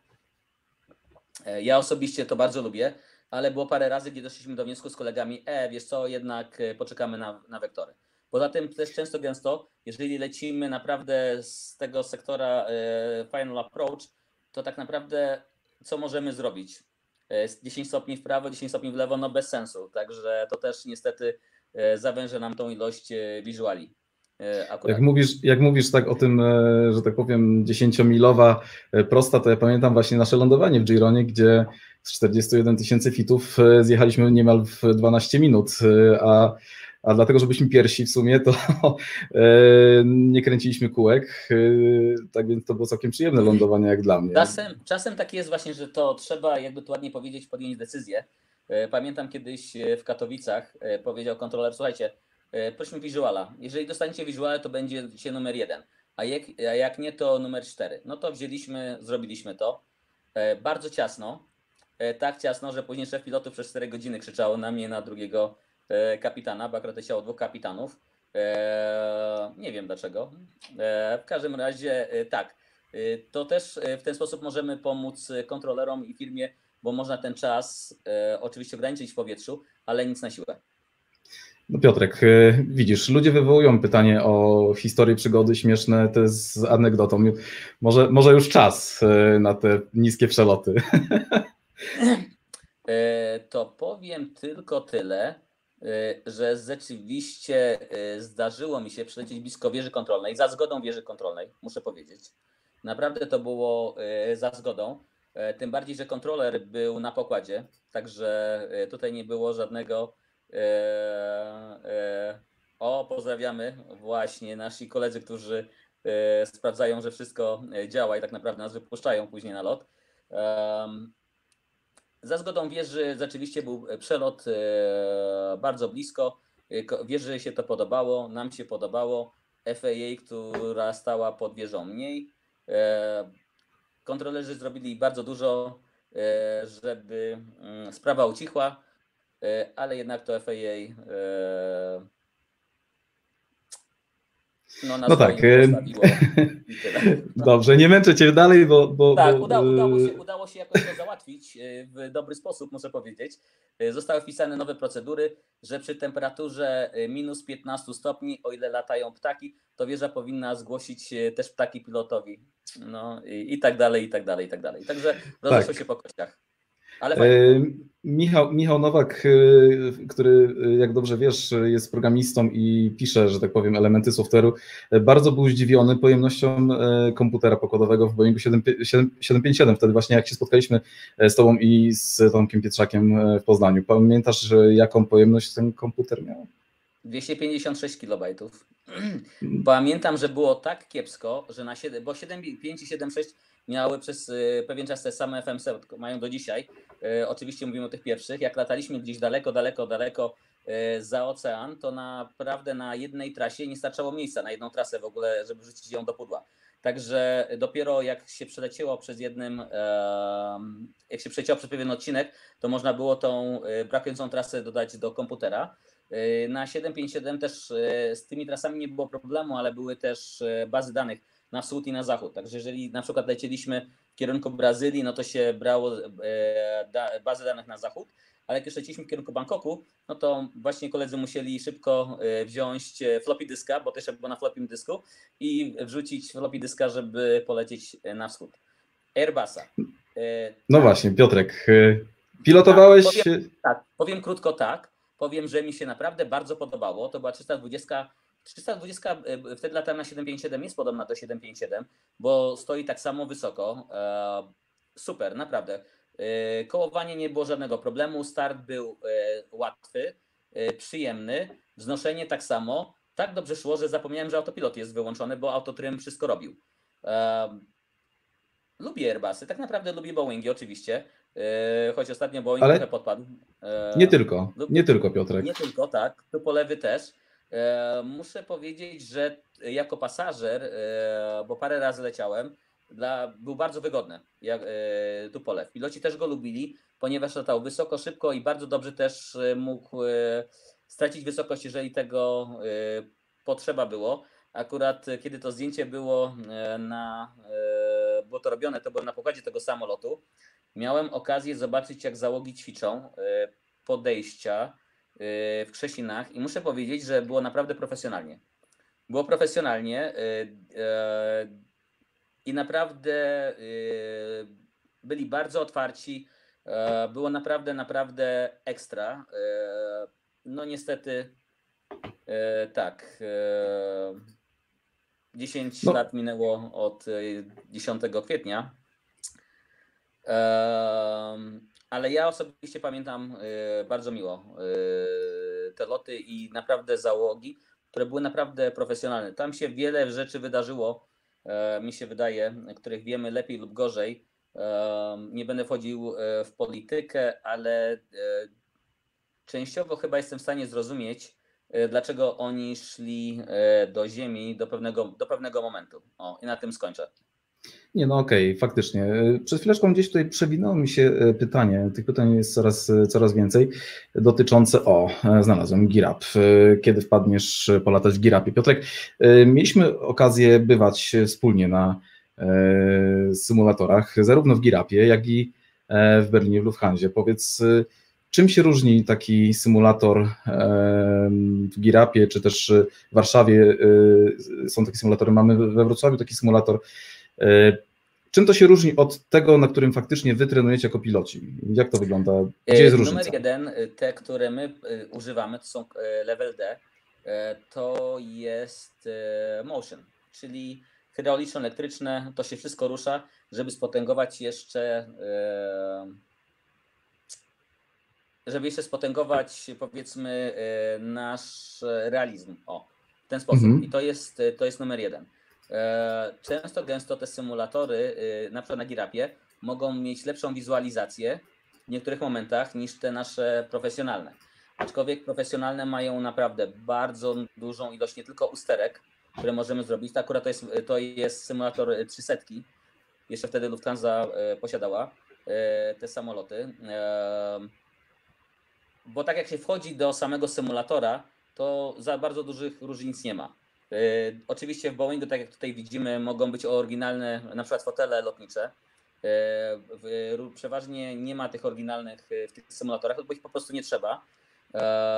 Ja osobiście to bardzo lubię, ale było parę razy, gdzie doszliśmy do wniosku z kolegami, e, wiesz co, jednak poczekamy na, na wektory. Poza tym też często gęsto, jeżeli lecimy naprawdę z tego sektora final approach, to tak naprawdę co możemy zrobić? dziesięć stopni w prawo, dziesięć stopni w lewo, no bez sensu. Także to też niestety zawęża nam tą ilość wizuali. Jak mówisz, jak mówisz tak o tym, że tak powiem, dziesięciomilowa prosta, to ja pamiętam właśnie nasze lądowanie w Gironie, gdzie z czterdziestu jeden tysięcy fitów zjechaliśmy niemal w dwanaście minut, a, a dlatego, że byliśmy pierwsi w sumie, to nie kręciliśmy kółek, tak więc to było całkiem przyjemne lądowanie jak dla mnie. Czasem, czasem tak jest właśnie, że to trzeba, jakby tu ładnie powiedzieć, podjąć decyzję. Pamiętam kiedyś w Katowicach powiedział kontroler, słuchajcie, prośmy wizuala. Jeżeli dostaniecie wizuale, to będzie się numer jeden, a jak, a jak nie, to numer cztery. No to wzięliśmy, zrobiliśmy to. Bardzo ciasno, tak ciasno, że później szef pilotów przez cztery godziny krzyczał na mnie, na drugiego kapitana, bo akurat leciało dwóch kapitanów. Nie wiem dlaczego. W każdym razie tak, to też w ten sposób możemy pomóc kontrolerom i firmie, bo można ten czas oczywiście ograniczyć w powietrzu, ale nic na siłę. No Piotrek, widzisz, ludzie wywołują pytanie o historię przygody śmieszne, to jest z anegdotą. Może, może już czas na te niskie przeloty. To powiem tylko tyle, że rzeczywiście zdarzyło mi się przylecieć blisko wieży kontrolnej, za zgodą wieży kontrolnej, muszę powiedzieć. Naprawdę to było za zgodą, tym bardziej, że kontroler był na pokładzie, także tutaj nie było żadnego o, pozdrawiamy właśnie nasi koledzy, którzy sprawdzają, że wszystko działa i tak naprawdę nas wypuszczają później na lot. Za zgodą wieży rzeczywiście był przelot bardzo blisko. Wieży się to podobało, nam się podobało. F A A, która stała pod wieżą mniej. Kontrolerzy zrobili bardzo dużo, żeby sprawa ucichła, ale jednak to F A A no, na no tak. Dobrze, nie męczę Cię dalej, bo... bo tak, bo... Udało, udało, się, udało się jakoś to załatwić w dobry sposób, muszę powiedzieć. Zostały wpisane nowe procedury, że przy temperaturze minus piętnaście stopni, o ile latają ptaki, to wieża powinna zgłosić też ptaki pilotowi. No i, i tak dalej, i tak dalej, i tak dalej. Także rozeszło tak się po kościach. Ale Michał, Michał Nowak, który, jak dobrze wiesz, jest programistą i pisze, że tak powiem, elementy software'u, bardzo był zdziwiony pojemnością komputera pokładowego w Boeingu siedem pięć siedem. Wtedy właśnie jak się spotkaliśmy z Tobą i z Tomkiem Pietrzakiem w Poznaniu. Pamiętasz, jaką pojemność ten komputer miał? dwieście pięćdziesiąt sześć kilobajtów. Pamiętam, że było tak kiepsko, że na siedem, bo siedem pięć i siedem sześć miały przez pewien czas te same F M C, mają do dzisiaj. E, oczywiście mówimy o tych pierwszych. Jak lataliśmy gdzieś daleko, daleko, daleko e, za ocean, to naprawdę na jednej trasie nie starczało miejsca, na jedną trasę w ogóle, żeby wrzucić ją do pudła. Także dopiero jak się przeleciało przez jednym, e, jak się przeleciało przez pewien odcinek, to można było tą brakującą trasę dodać do komputera. Na siedem pięć siedem też z tymi trasami nie było problemu, ale były też bazy danych na wschód i na zachód. Także jeżeli na przykład lecieliśmy w kierunku Brazylii, no to się brało bazę danych na zachód, ale jak już leciliśmy w kierunku Bangkoku, no to właśnie koledzy musieli szybko wziąć floppy dyska, bo też było na floppy dysku i wrzucić floppy dyska, żeby polecieć na wschód. Airbusa. No tak. Właśnie, Piotrek, pilotowałeś... Tak, powiem, tak, powiem krótko tak. Powiem, że mi się naprawdę bardzo podobało. To była trzysta dwadzieścia. trzysta dwadzieścia wtedy latałem na siedem pięć siedem, jest podobna do siedem pięć siedem, bo stoi tak samo wysoko. Super, naprawdę. Kołowanie nie było żadnego problemu. Start był łatwy, przyjemny. Wznoszenie tak samo. Tak dobrze szło, że zapomniałem, że autopilot jest wyłączony, bo autotrym wszystko robił. Lubię Airbusy, tak naprawdę lubię Boeingi oczywiście. Choć ostatnio Boeing Ale trochę podpadł. Nie tylko, nie tylko Piotrek. Nie tylko, tak. Tu polewy też. Muszę powiedzieć, że jako pasażer, bo parę razy leciałem, dla, był bardzo wygodny jak, tu polew. Piloci też go lubili, ponieważ latał wysoko, szybko i bardzo dobrze też mógł stracić wysokość, jeżeli tego potrzeba było. Akurat kiedy to zdjęcie było na, było to robione, to było na pokładzie tego samolotu. Miałem okazję zobaczyć, jak załogi ćwiczą podejścia w Krzesinach i muszę powiedzieć, że było naprawdę profesjonalnie. Było profesjonalnie i naprawdę byli bardzo otwarci, Było naprawdę, naprawdę ekstra. No niestety tak, dziesięć No. lat minęło od dziesiątego kwietnia, ale ja osobiście pamiętam bardzo miło te loty i naprawdę załogi, które były naprawdę profesjonalne. Tam się wiele rzeczy wydarzyło, mi się wydaje, których wiemy lepiej lub gorzej. Nie będę wchodził w politykę, ale częściowo chyba jestem w stanie zrozumieć, dlaczego oni szli do ziemi do pewnego, do pewnego momentu. O, i na tym skończę. Nie, no okej, okay, faktycznie. Przed chwileczką gdzieś tutaj przewinęło mi się pytanie, tych pytań jest coraz, coraz więcej, dotyczące, o, znalazłem, Girap. Kiedy wpadniesz polatać w Girapie? Piotrek, mieliśmy okazję bywać wspólnie na symulatorach, zarówno w Girapie, jak i w Berlinie, w Lufthansie. Powiedz, czym się różni taki symulator w Girapie, czy też w Warszawie są takie symulatory, mamy we Wrocławiu taki symulator. Czym to się różni od tego, na którym faktycznie wy trenujecie jako piloci? Jak to wygląda? Gdzie jest różnica? Numer jeden, te, które my używamy, to są level D, to jest motion, czyli hydrauliczno-elektryczne, to się wszystko rusza, żeby spotęgować jeszcze żeby jeszcze spotęgować, powiedzmy, nasz realizm. O, w ten sposób. Mhm. I to jest, to jest numer jeden. Często, gęsto te symulatory, na przykład na Girapie, mogą mieć lepszą wizualizację w niektórych momentach niż te nasze profesjonalne. Aczkolwiek profesjonalne mają naprawdę bardzo dużą ilość nie tylko usterek, które możemy zrobić. To akurat to jest, to jest symulator trzysta. Jeszcze wtedy Lufthansa posiadała te samoloty. Bo tak jak się wchodzi do samego symulatora, to za bardzo dużych różnic nie ma. Yy, oczywiście w Boeingu, tak jak tutaj widzimy, mogą być oryginalne, na przykład fotele lotnicze. Yy, w, przeważnie nie ma tych oryginalnych w tych symulatorach, bo ich po prostu nie trzeba. Yy,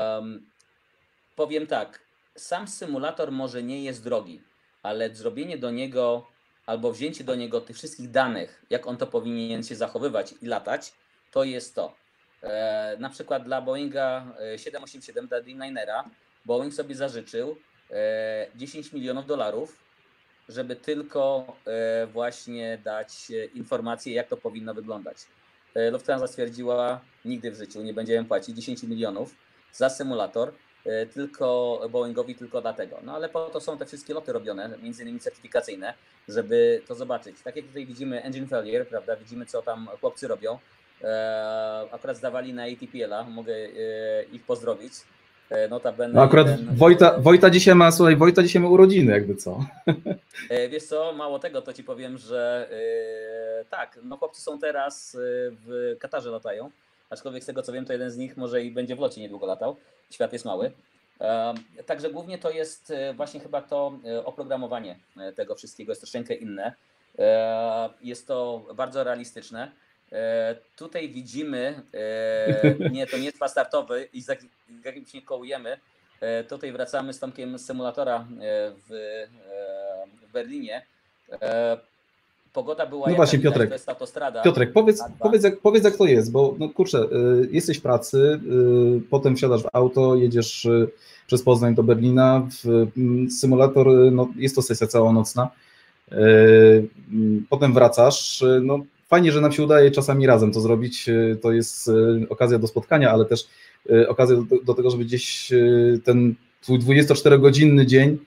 powiem tak, sam symulator może nie jest drogi, ale zrobienie do niego albo wzięcie do niego tych wszystkich danych, jak on to powinien się zachowywać i latać, to jest to. E, na przykład dla Boeinga siedem osiemdziesiąt siedem, dla Dreamlinera, Boeing sobie zażyczył e, dziesięć milionów dolarów, żeby tylko e, właśnie dać informacje, jak to powinno wyglądać. E, Lufthansa stwierdziła, nigdy w życiu nie będziemy płacić dziesięć milionów za symulator, e, tylko Boeingowi tylko dlatego. No ale po to są te wszystkie loty robione, między innymi certyfikacyjne, żeby to zobaczyć. Tak jak tutaj widzimy engine failure, prawda, widzimy co tam chłopcy robią. Akurat zdawali na A T P L-a, mogę ich pozdrowić. Notabene no akurat jeden... Wojta, Wojta dzisiaj ma, słuchaj, Wojta dzisiaj ma urodziny, jakby co. Wiesz co, mało tego, to ci powiem, że tak, no chłopcy są teraz w Katarze latają, aczkolwiek z tego co wiem, to jeden z nich może i będzie w locie niedługo latał. Świat jest mały. Także głównie to jest właśnie chyba to oprogramowanie tego wszystkiego jest troszeczkę inne. Jest to bardzo realistyczne. E, tutaj widzimy, e, nie, to nie jest pas startowy i z jakimś nie kołujemy. E, tutaj wracamy z Tomkiem z symulatora w, e, w Berlinie. E, pogoda była no właśnie, widać, Piotrek, to jest autostrada. Piotrek, powiedz, powiedz, jak, powiedz jak to jest, bo no kurczę, y, jesteś w pracy, y, potem wsiadasz w auto, jedziesz y, przez Poznań do Berlina, w, y, symulator, no, jest to sesja całonocna, y, potem wracasz, y, no fajnie, że nam się udaje czasami razem to zrobić, to jest okazja do spotkania, ale też okazja do, do tego, żeby gdzieś ten twój dwudziestoczterogodzinny dzień,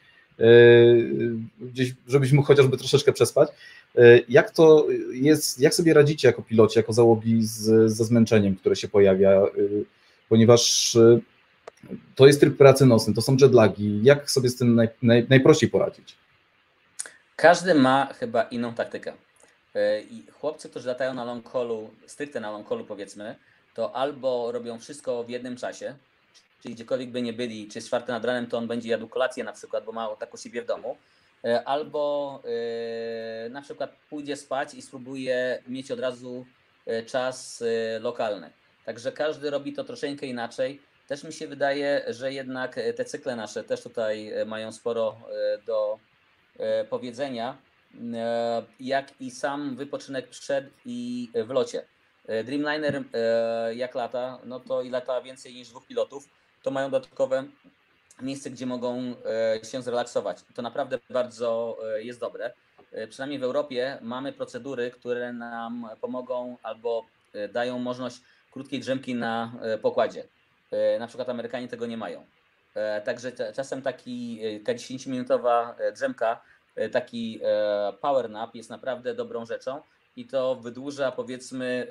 gdzieś, żebyś mógł chociażby troszeczkę przespać. Jak to jest, jak sobie radzicie jako piloci, jako załogi z, ze zmęczeniem, które się pojawia, ponieważ to jest tryb pracy nocny, to są jetlagi, jak sobie z tym naj, naj, najprościej poradzić? Każdy ma chyba inną taktykę. I chłopcy, którzy latają na long hallu, stricte na long hallu powiedzmy, to albo robią wszystko w jednym czasie, czyli gdziekolwiek by nie byli, czy jest czwarty nad ranem, to on będzie jadł kolację na przykład, bo ma tak u siebie w domu, albo yy, na przykład pójdzie spać i spróbuje mieć od razu czas yy, lokalny. Także każdy robi to troszeczkę inaczej. Też mi się wydaje, że jednak te cykle nasze też tutaj mają sporo yy, do yy, powiedzenia, jak i sam wypoczynek przed i w locie. Dreamliner jak lata, no to i lata więcej niż dwóch pilotów, to mają dodatkowe miejsce, gdzie mogą się zrelaksować. To naprawdę bardzo jest dobre. Przynajmniej w Europie mamy procedury, które nam pomogą albo dają możliwość krótkiej drzemki na pokładzie. Na przykład Amerykanie tego nie mają. Także czasem taki dziesięciominutowa drzemka, taki power nap jest naprawdę dobrą rzeczą i to wydłuża, powiedzmy,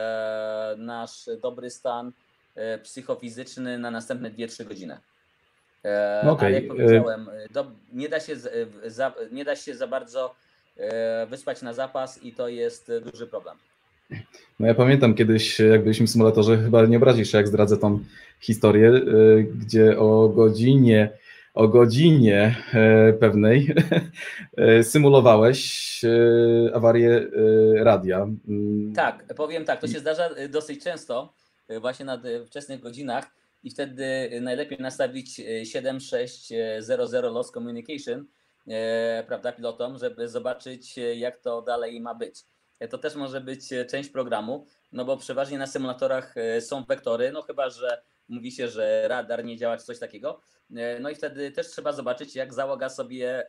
nasz dobry stan psychofizyczny na następne dwie trzy godziny. No okay. Ale jak powiedziałem, do, nie, da się za, nie da się za bardzo wyspać na zapas i to jest duży problem. No ja pamiętam kiedyś, jak byliśmy w symulatorze, chyba nie obrazisz się, jak zdradzę tą historię, gdzie o godzinie, o godzinie pewnej symulowałeś awarię radia. Tak, powiem tak, to się zdarza dosyć często, właśnie na wczesnych godzinach i wtedy najlepiej nastawić siedem sześć zero zero loss communication, prawda, pilotom, żeby zobaczyć, jak to dalej ma być. To też może być część programu, no bo przeważnie na symulatorach są wektory, no chyba że mówi się, że radar nie działa czy coś takiego. No i wtedy też trzeba zobaczyć, jak załoga sobie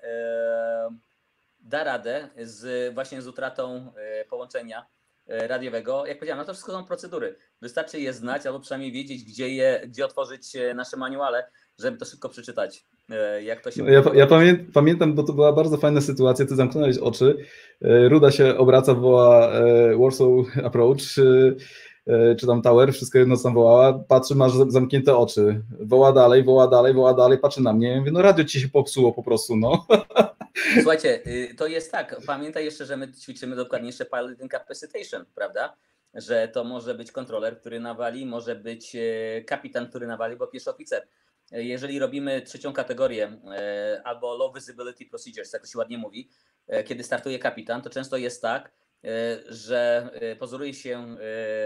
da radę z, właśnie z utratą połączenia radiowego. Jak powiedziałem, no to wszystko są procedury. Wystarczy je znać albo przynajmniej wiedzieć, gdzie je, gdzie otworzyć nasze manuale, żeby to szybko przeczytać. Jak to się no ja ja pamię, pamiętam, bo to była bardzo fajna sytuacja, ty zamknąłeś oczy, Ruda się obraca, woła Warsaw Approach, czy tam Tower, wszystko jedno tam wołała, patrzy, masz zamknięte oczy, woła dalej, woła dalej, woła dalej, patrzy na mnie, mówię, no radio ci się popsuło po prostu, no. Słuchajcie, to jest tak, pamiętaj jeszcze, że my ćwiczymy dokładnie jeszcze piloting capacitation, prawda? Że to może być kontroler, który nawali, może być kapitan, który nawali, bo pierwszy oficer. Jeżeli robimy trzecią kategorię albo low visibility procedures, jak to się ładnie mówi, kiedy startuje kapitan, to często jest tak, że pozoruje się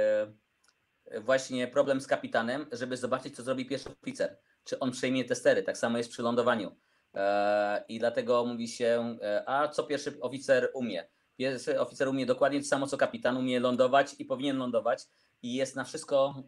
właśnie problem z kapitanem, żeby zobaczyć, co zrobi pierwszy oficer. Czy on przejmie te stery, tak samo jest przy lądowaniu. I dlatego mówi się, a co pierwszy oficer umie? Pierwszy oficer umie dokładnie to samo, co kapitan, umie lądować i powinien lądować i jest na wszystko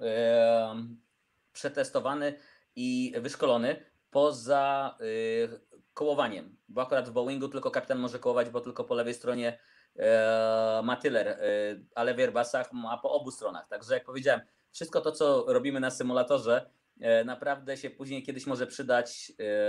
przetestowany i wyszkolony poza kołowaniem, bo akurat w Boeingu tylko kapitan może kołować, bo tylko po lewej stronie ma tyler, a lewy Airbusach ma po obu stronach. Także jak powiedziałem, wszystko to, co robimy na symulatorze, naprawdę się później kiedyś może przydać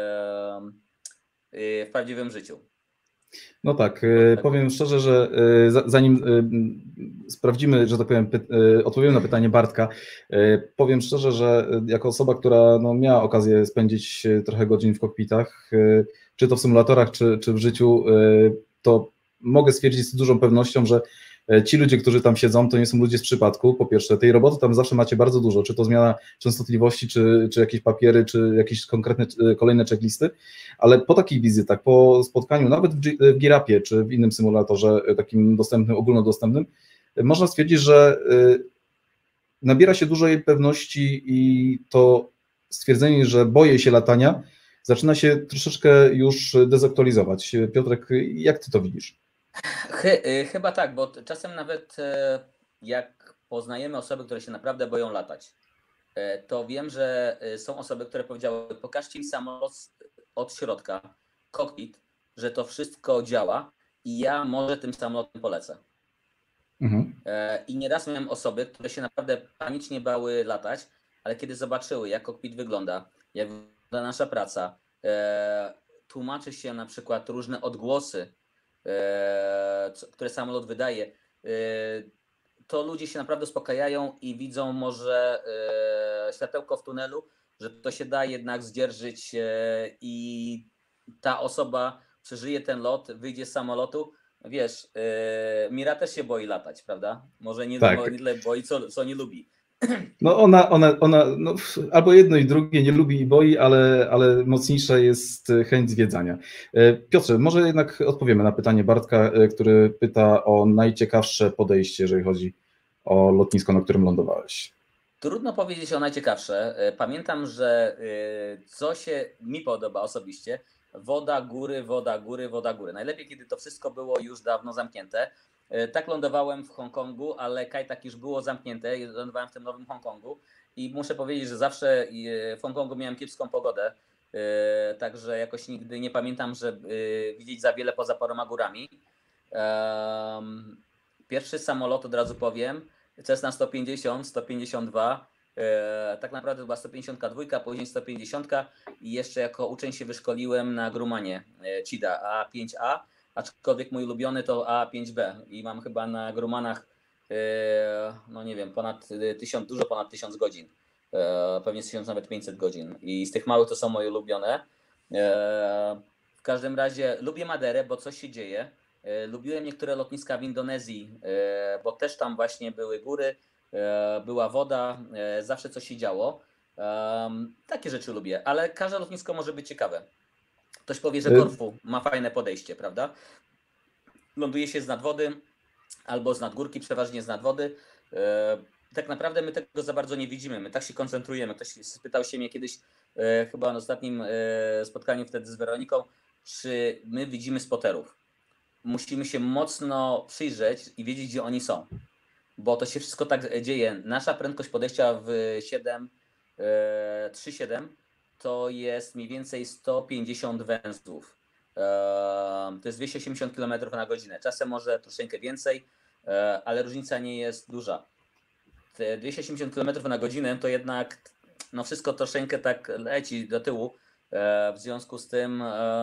w prawdziwym życiu. No tak, powiem szczerze, że zanim sprawdzimy, że tak powiem, odpowiem na pytanie Bartka, powiem szczerze, że jako osoba, która no, miała okazję spędzić trochę godzin w kokpitach, czy to w symulatorach, czy, czy w życiu, to mogę stwierdzić z dużą pewnością, że ci ludzie, którzy tam siedzą, to nie są ludzie z przypadku. Po pierwsze, tej roboty tam zawsze macie bardzo dużo, czy to zmiana częstotliwości, czy, czy jakieś papiery, czy jakieś konkretne kolejne checklisty, ale po takich wizytach, po spotkaniu, nawet w, G, w Girapie, czy w innym symulatorze takim dostępnym, ogólnodostępnym, można stwierdzić, że nabiera się dużej pewności i to stwierdzenie, że boję się latania, zaczyna się troszeczkę już dezaktualizować. Piotrek, jak ty to widzisz? Chyba tak, bo czasem nawet jak poznajemy osoby, które się naprawdę boją latać, to wiem, że są osoby, które powiedziały, pokażcie mi samolot od środka, kokpit, że to wszystko działa i ja może tym samolotem polecę. Mhm. I nieraz miałem osoby, które się naprawdę panicznie bały latać, ale kiedy zobaczyły, jak kokpit wygląda, jak wygląda nasza praca, tłumaczy się na przykład różne odgłosy, które samolot wydaje, to ludzie się naprawdę uspokajają i widzą może światełko w tunelu, że to się da jednak zdzierżyć i ta osoba przeżyje ten lot, wyjdzie z samolotu. Wiesz, Mira też się boi latać, prawda? Może nie, tak. nie tyle boi, co, co nie lubi. No ona, ona, ona no, albo jedno i drugie, nie lubi i boi, ale, ale mocniejsza jest chęć zwiedzania. Piotrze, może jednak odpowiemy na pytanie Bartka, który pyta o najciekawsze podejście, jeżeli chodzi o lotnisko, na którym lądowałeś. Trudno powiedzieć o najciekawsze. Pamiętam, że co się mi podoba osobiście, woda, góry, woda, góry, woda, góry. Najlepiej, kiedy to wszystko było już dawno zamknięte. Tak lądowałem w Hongkongu, ale Kajtak już było zamknięte i lądowałem w tym nowym Hongkongu i muszę powiedzieć, że zawsze w Hongkongu miałem kiepską pogodę, także jakoś nigdy nie pamiętam, że widzieć za wiele poza paroma górami. Pierwszy samolot, od razu powiem, Cessna sto pięćdziesiąt, sto pięćdziesiąt dwa, tak naprawdę była sto pięćdziesiąt dwa, później sto pięćdziesiąt i jeszcze jako uczeń się wyszkoliłem na Grumanie Cida A pięć A, aczkolwiek mój ulubiony to A pięć B i mam chyba na Grumanach, no nie wiem, ponad tysiąc, dużo ponad tysiąc godzin, pewnie tysiąc nawet pięćset godzin i z tych małych to są moje ulubione. W każdym razie lubię Maderę, bo coś się dzieje. Lubiłem niektóre lotniska w Indonezji, bo też tam właśnie były góry, była woda, zawsze coś się działo. Takie rzeczy lubię, ale każde lotnisko może być ciekawe. Ktoś powie, że Korfu ma fajne podejście, prawda? Ląduje się z nadwody albo z nadgórki, przeważnie z nadwody. Tak naprawdę my tego za bardzo nie widzimy, my tak się koncentrujemy. Ktoś spytał się mnie kiedyś, chyba na ostatnim spotkaniu wtedy z Weroniką, czy my widzimy spoterów. Musimy się mocno przyjrzeć i wiedzieć, gdzie oni są, bo to się wszystko tak dzieje. Nasza prędkość podejścia w siedem, trzy siedem to jest mniej więcej sto pięćdziesiąt węzłów. To jest dwieście osiemdziesiąt kilometrów na godzinę. Czasem może troszeczkę więcej, ale różnica nie jest duża. Te dwieście osiemdziesiąt kilometrów na godzinę to jednak no wszystko troszeczkę tak leci do tyłu. W związku z tym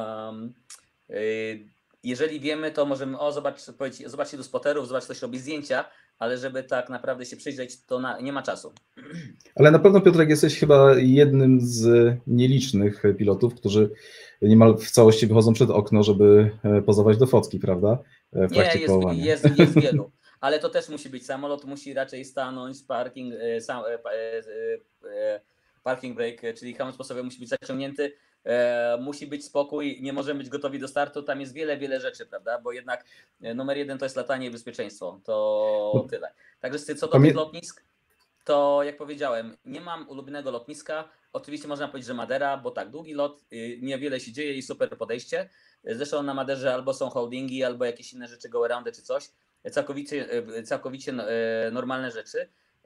jeżeli wiemy, to możemy, o zobacz, zobaczcie do spoterów, zobacz, ktoś robi zdjęcia, ale żeby tak naprawdę się przyjrzeć, to na, nie ma czasu. Ale na pewno, Piotrek, jesteś chyba jednym z nielicznych pilotów, którzy niemal w całości wychodzą przed okno, żeby pozować do fotki, prawda? W nie, jest, jest, jest wielu, ale to też musi być. Samolot musi raczej stanąć, parking, sam, parking brake, czyli hamulec sposobowy musi być zaciągnięty. E, musi być spokój, nie możemy być gotowi do startu, tam jest wiele, wiele rzeczy, prawda, bo jednak numer jeden to jest latanie i bezpieczeństwo, to tyle. Także co do tych lotnisk, to jak powiedziałem, nie mam ulubionego lotniska, oczywiście można powiedzieć, że Madera, bo tak, długi lot, niewiele się dzieje i super podejście, zresztą na Maderze albo są holdingi, albo jakieś inne rzeczy, go aroundy czy coś, całkowicie, całkowicie normalne rzeczy,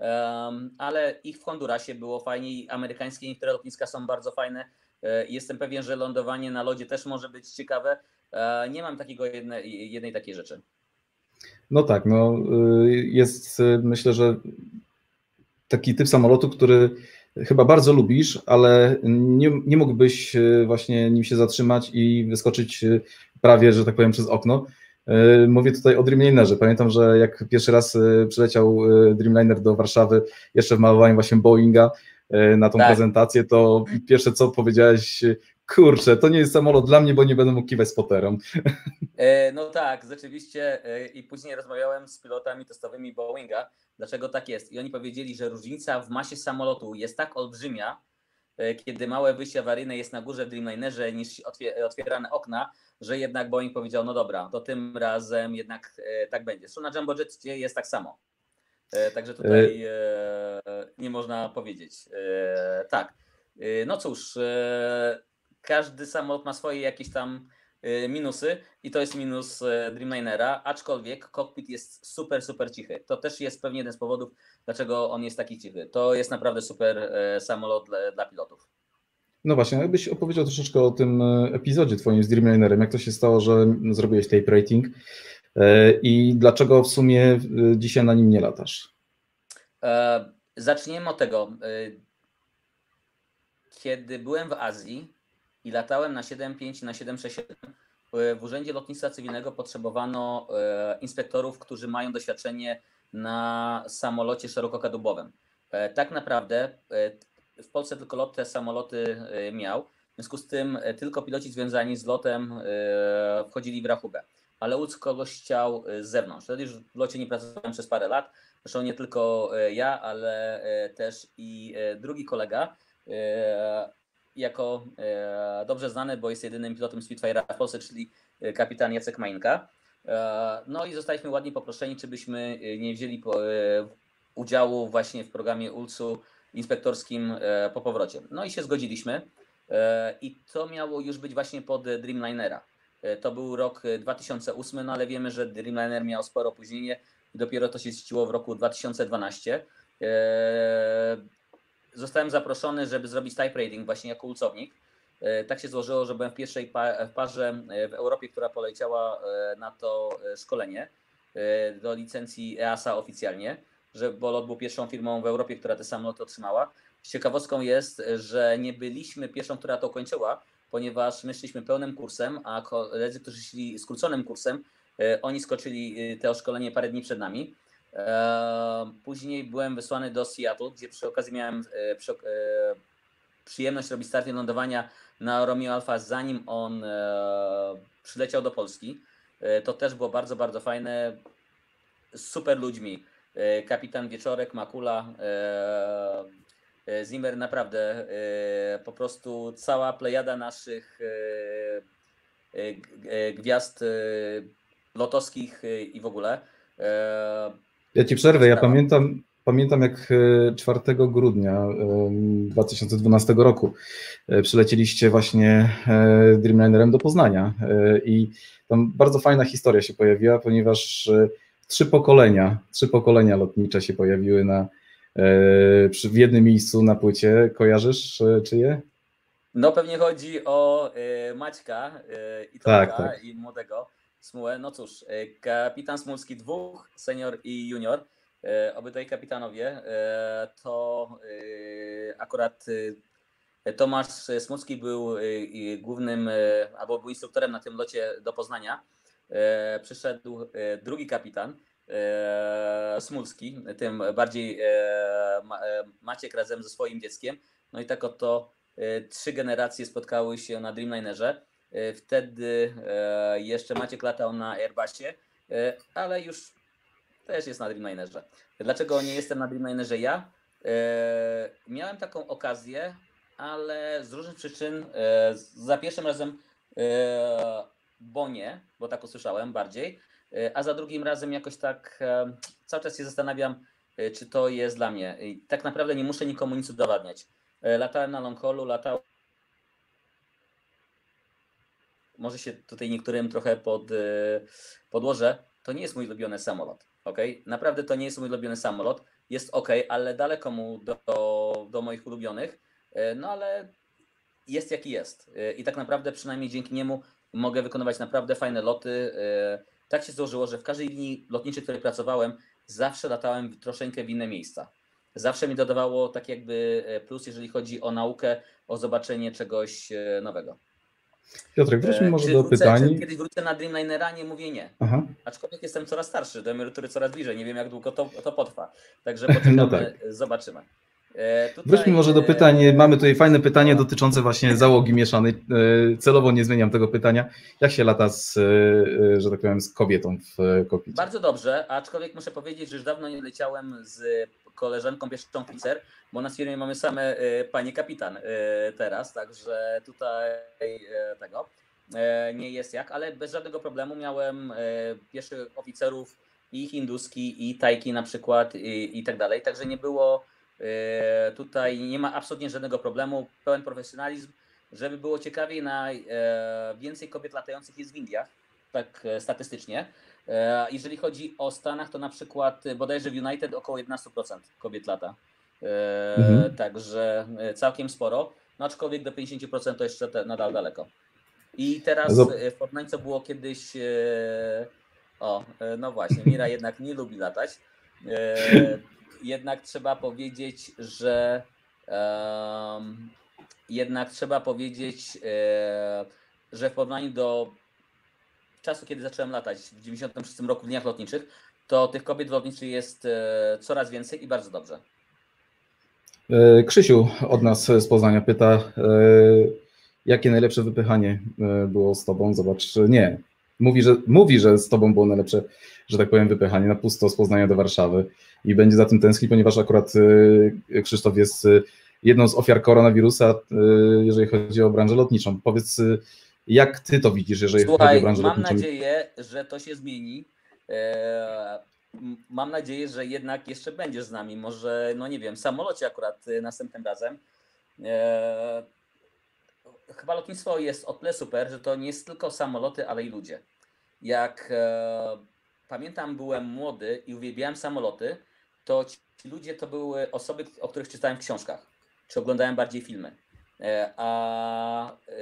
ale ich w Hondurasie było fajnie i amerykańskie niektóre lotniska są bardzo fajne. Jestem pewien, że lądowanie na lodzie też może być ciekawe. Nie mam takiego jedne, jednej takiej rzeczy. No tak, no jest, myślę, że taki typ samolotu, który chyba bardzo lubisz, ale nie, nie mógłbyś właśnie nim się zatrzymać i wyskoczyć prawie, że tak powiem, przez okno. Mówię tutaj o Dreamlinerze. Pamiętam, że jak pierwszy raz przyleciał Dreamliner do Warszawy, jeszcze w malowaniu właśnie Boeinga, na tą tak. prezentację, to pierwsze co powiedziałeś, kurczę, to nie jest samolot dla mnie, bo nie będę mógł kiwać spoterem. No tak, rzeczywiście i później rozmawiałem z pilotami testowymi Boeinga, dlaczego tak jest i oni powiedzieli, że różnica w masie samolotu jest tak olbrzymia, kiedy małe wyjście awaryjne jest na górze w Dreamlinerze niż otwierane okna, że jednak Boeing powiedział, no dobra, to tym razem jednak tak będzie. Zresztą na Jumbo Jetie jest tak samo. Także tutaj nie można powiedzieć. Tak, no cóż, każdy samolot ma swoje jakieś tam minusy i to jest minus Dreamlinera, aczkolwiek kokpit jest super, super cichy. To też jest pewnie jeden z powodów, dlaczego on jest taki cichy. To jest naprawdę super samolot dla, dla pilotów. No właśnie, jakbyś opowiedział troszeczkę o tym epizodzie twoim z Dreamlinerem, jak to się stało, że zrobiłeś tape rating i dlaczego w sumie dzisiaj na nim nie latasz? Zaczniemy od tego. Kiedy byłem w Azji i latałem na siedem pięć i na siedem sześć siedem, w Urzędzie Lotnictwa Cywilnego potrzebowano inspektorów, którzy mają doświadczenie na samolocie szerokokadłubowym. Tak naprawdę w Polsce tylko LOT te samoloty miał, w związku z tym tylko piloci związani z lotem wchodzili w rachubę. Ale Łódź kogoś chciał z zewnątrz. Wtedy już w locie nie pracowałem przez parę lat. Zresztą nie tylko ja, ale też i drugi kolega, jako dobrze znany, bo jest jedynym pilotem Spitfire'a w Polsce, czyli kapitan Jacek Majnka. No i zostaliśmy ładnie poproszeni, czy byśmy nie wzięli udziału właśnie w programie U L C-u inspektorskim po powrocie. No i się zgodziliśmy i to miało już być właśnie pod Dreamlinera. To był rok dwa tysiące ósmy, no ale wiemy, że Dreamliner miał sporo opóźnienie i dopiero to się ziściło w roku dwa tysiące dwunastym. Zostałem zaproszony, żeby zrobić type rating właśnie jako ulcownik. Tak się złożyło, że byłem w pierwszej parze w Europie, która poleciała na to szkolenie do licencji E A S A oficjalnie, że Bolot był pierwszą firmą w Europie, która te samoloty otrzymała. Ciekawostką jest, że nie byliśmy pierwszą, która to kończyła, ponieważ my szliśmy pełnym kursem, a koledzy, którzy szli skróconym kursem, oni skoczyli to szkolenie parę dni przed nami. Później byłem wysłany do Seattle, gdzie przy okazji miałem przyjemność robić start i lądowania na Romeo Alpha, zanim on przyleciał do Polski. To też było bardzo, bardzo fajne, z super ludźmi. Kapitan Wieczorek, Makula, Zimmer, naprawdę po prostu cała plejada naszych gwiazd lotowskich i w ogóle. Ja ci przerwę, ja pamiętam, pamiętam jak czwartego grudnia dwa tysiące dwunastego roku przylecieliście właśnie Dreamlinerem do Poznania i tam bardzo fajna historia się pojawiła, ponieważ trzy pokolenia, trzy pokolenia lotnicze się pojawiły na, w jednym miejscu na płycie. Kojarzysz czyje? No pewnie chodzi o Maćka i Tomka, tak, tak. i młodego Smułę. No cóż, kapitan Smulski, dwóch, senior i junior, obydwaj kapitanowie, to akurat Tomasz Smulski był głównym, albo był instruktorem na tym locie do Poznania. Przyszedł drugi kapitan, Smulski, tym bardziej Maciek razem ze swoim dzieckiem. No i tak oto trzy generacje spotkały się na Dreamlinerze. Wtedy jeszcze Maciek latał na Airbusie, ale już też jest na Dreamlinerze. Dlaczego nie jestem na Dreamlinerze ja? Miałem taką okazję, ale z różnych przyczyn za pierwszym razem bo nie, bo tak usłyszałem bardziej, a za drugim razem jakoś tak cały czas się zastanawiam, czy to jest dla mnie. I tak naprawdę nie muszę nikomu nic udowadniać. Latałem na long haulu, latałem. Może się tutaj niektórym trochę pod, podłożę. To nie jest mój ulubiony samolot. Okay? Naprawdę to nie jest mój ulubiony samolot. Jest ok, ale daleko mu do, do, do moich ulubionych. No ale jest jaki jest. I tak naprawdę przynajmniej dzięki niemu mogę wykonywać naprawdę fajne loty. Tak się złożyło, że w każdej linii lotniczej, w której pracowałem, zawsze latałem troszeczkę w inne miejsca. Zawsze mi dodawało tak jakby plus, jeżeli chodzi o naukę, o zobaczenie czegoś nowego. Piotrek, wróćmy może czy do wrócę, pytań. Czy kiedyś wrócę na Dreamlinera? Nie mówię nie. Aha. Aczkolwiek jestem coraz starszy, do emerytury coraz bliżej. Nie wiem, jak długo to, to potrwa. Także poczekamy, no tak. Zobaczymy. Tutaj, wróćmy może do pytań. Mamy tutaj fajne pytanie dotyczące właśnie załogi mieszanej. Celowo nie zmieniam tego pytania. Jak się lata z, że tak powiem, z kobietą w kokpicie? Bardzo dobrze, aczkolwiek muszę powiedzieć, że już dawno nie leciałem z koleżanką pierwszą oficer, bo na firmie mamy same panie kapitan teraz, także tutaj tego nie jest jak, ale bez żadnego problemu miałem pierwszych oficerów i hinduski, i tajki na przykład i, i tak dalej, także nie było tutaj, nie ma absolutnie żadnego problemu, pełen profesjonalizm. Żeby było ciekawiej, najwięcej kobiet latających jest w Indiach, tak statystycznie. Jeżeli chodzi o Stanach, to na przykład bodajże w United około jedenaście procent kobiet lata. Mhm. Także całkiem sporo. No aczkolwiek do pięćdziesiąt procent to jeszcze te, nadal daleko. I teraz w porównaniu co było kiedyś, o, no właśnie, Mira jednak nie lubi latać. Jednak trzeba powiedzieć, że um, jednak trzeba powiedzieć, e, że w porównaniu do czasu, kiedy zacząłem latać w dziewięćdziesiątym szóstym roku w liniach lotniczych, to tych kobiet w lotniczych jest e, coraz więcej i bardzo dobrze. Krzysiu od nas z Poznania pyta, e, jakie najlepsze wypychanie było z tobą? Zobacz, nie. Mówi, że, mówi, że z tobą było najlepsze, że tak powiem, wypychanie na pusto z Poznania do Warszawy i będzie za tym tęsknił, ponieważ akurat Krzysztof jest jedną z ofiar koronawirusa, jeżeli chodzi o branżę lotniczą. Powiedz, jak ty to widzisz, jeżeli Słuchaj, chodzi o branżę mam lotniczą? Mam nadzieję, że to się zmieni. Mam nadzieję, że jednak jeszcze będziesz z nami. Może, no nie wiem, w samolocie akurat następnym razem. chyba lotnictwo jest o tyle super, że to nie jest tylko samoloty, ale i ludzie. Jak e, pamiętam, byłem młody i uwielbiałem samoloty, to ci ludzie to były osoby, o których czytałem w książkach, czy oglądałem bardziej filmy. E, a, e,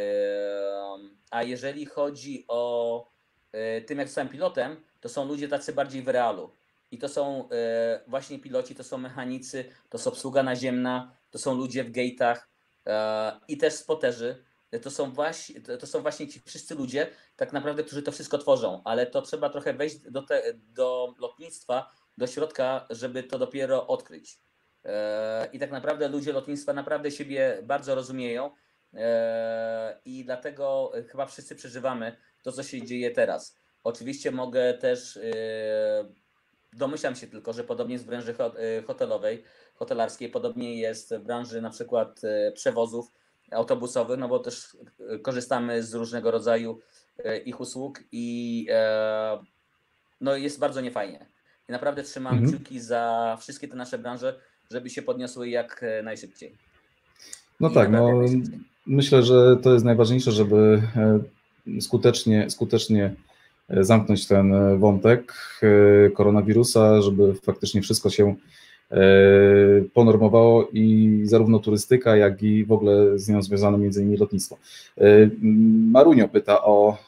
a jeżeli chodzi o e, tym, jak zostałem pilotem, to są ludzie tacy bardziej w realu. I to są e, właśnie piloci, to są mechanicy, to są obsługa naziemna, to są ludzie w gate'ach e, i też spoterzy. To są, właśnie, to są właśnie ci wszyscy ludzie, tak naprawdę, którzy to wszystko tworzą, ale to trzeba trochę wejść do, te, do lotnictwa, do środka, żeby to dopiero odkryć. E, I tak naprawdę ludzie lotnictwa naprawdę siebie bardzo rozumieją e, i dlatego chyba wszyscy przeżywamy to, co się dzieje teraz. Oczywiście mogę też, e, domyślam się tylko, że podobnie jest w branży hotelowej, hotelarskiej, podobnie jest w branży na przykład przewozów autobusowych, no bo też korzystamy z różnego rodzaju ich usług i no jest bardzo niefajnie. I naprawdę trzymam Mhm. kciuki za wszystkie te nasze branże, żeby się podniosły jak najszybciej. No I tak, no naprawdę jak najszybciej. myślę, że to jest najważniejsze, żeby skutecznie, skutecznie zamknąć ten wątek koronawirusa, żeby faktycznie wszystko się ponormowało i zarówno turystyka, jak i w ogóle z nią związane między innymi lotnictwo. Marunio pyta o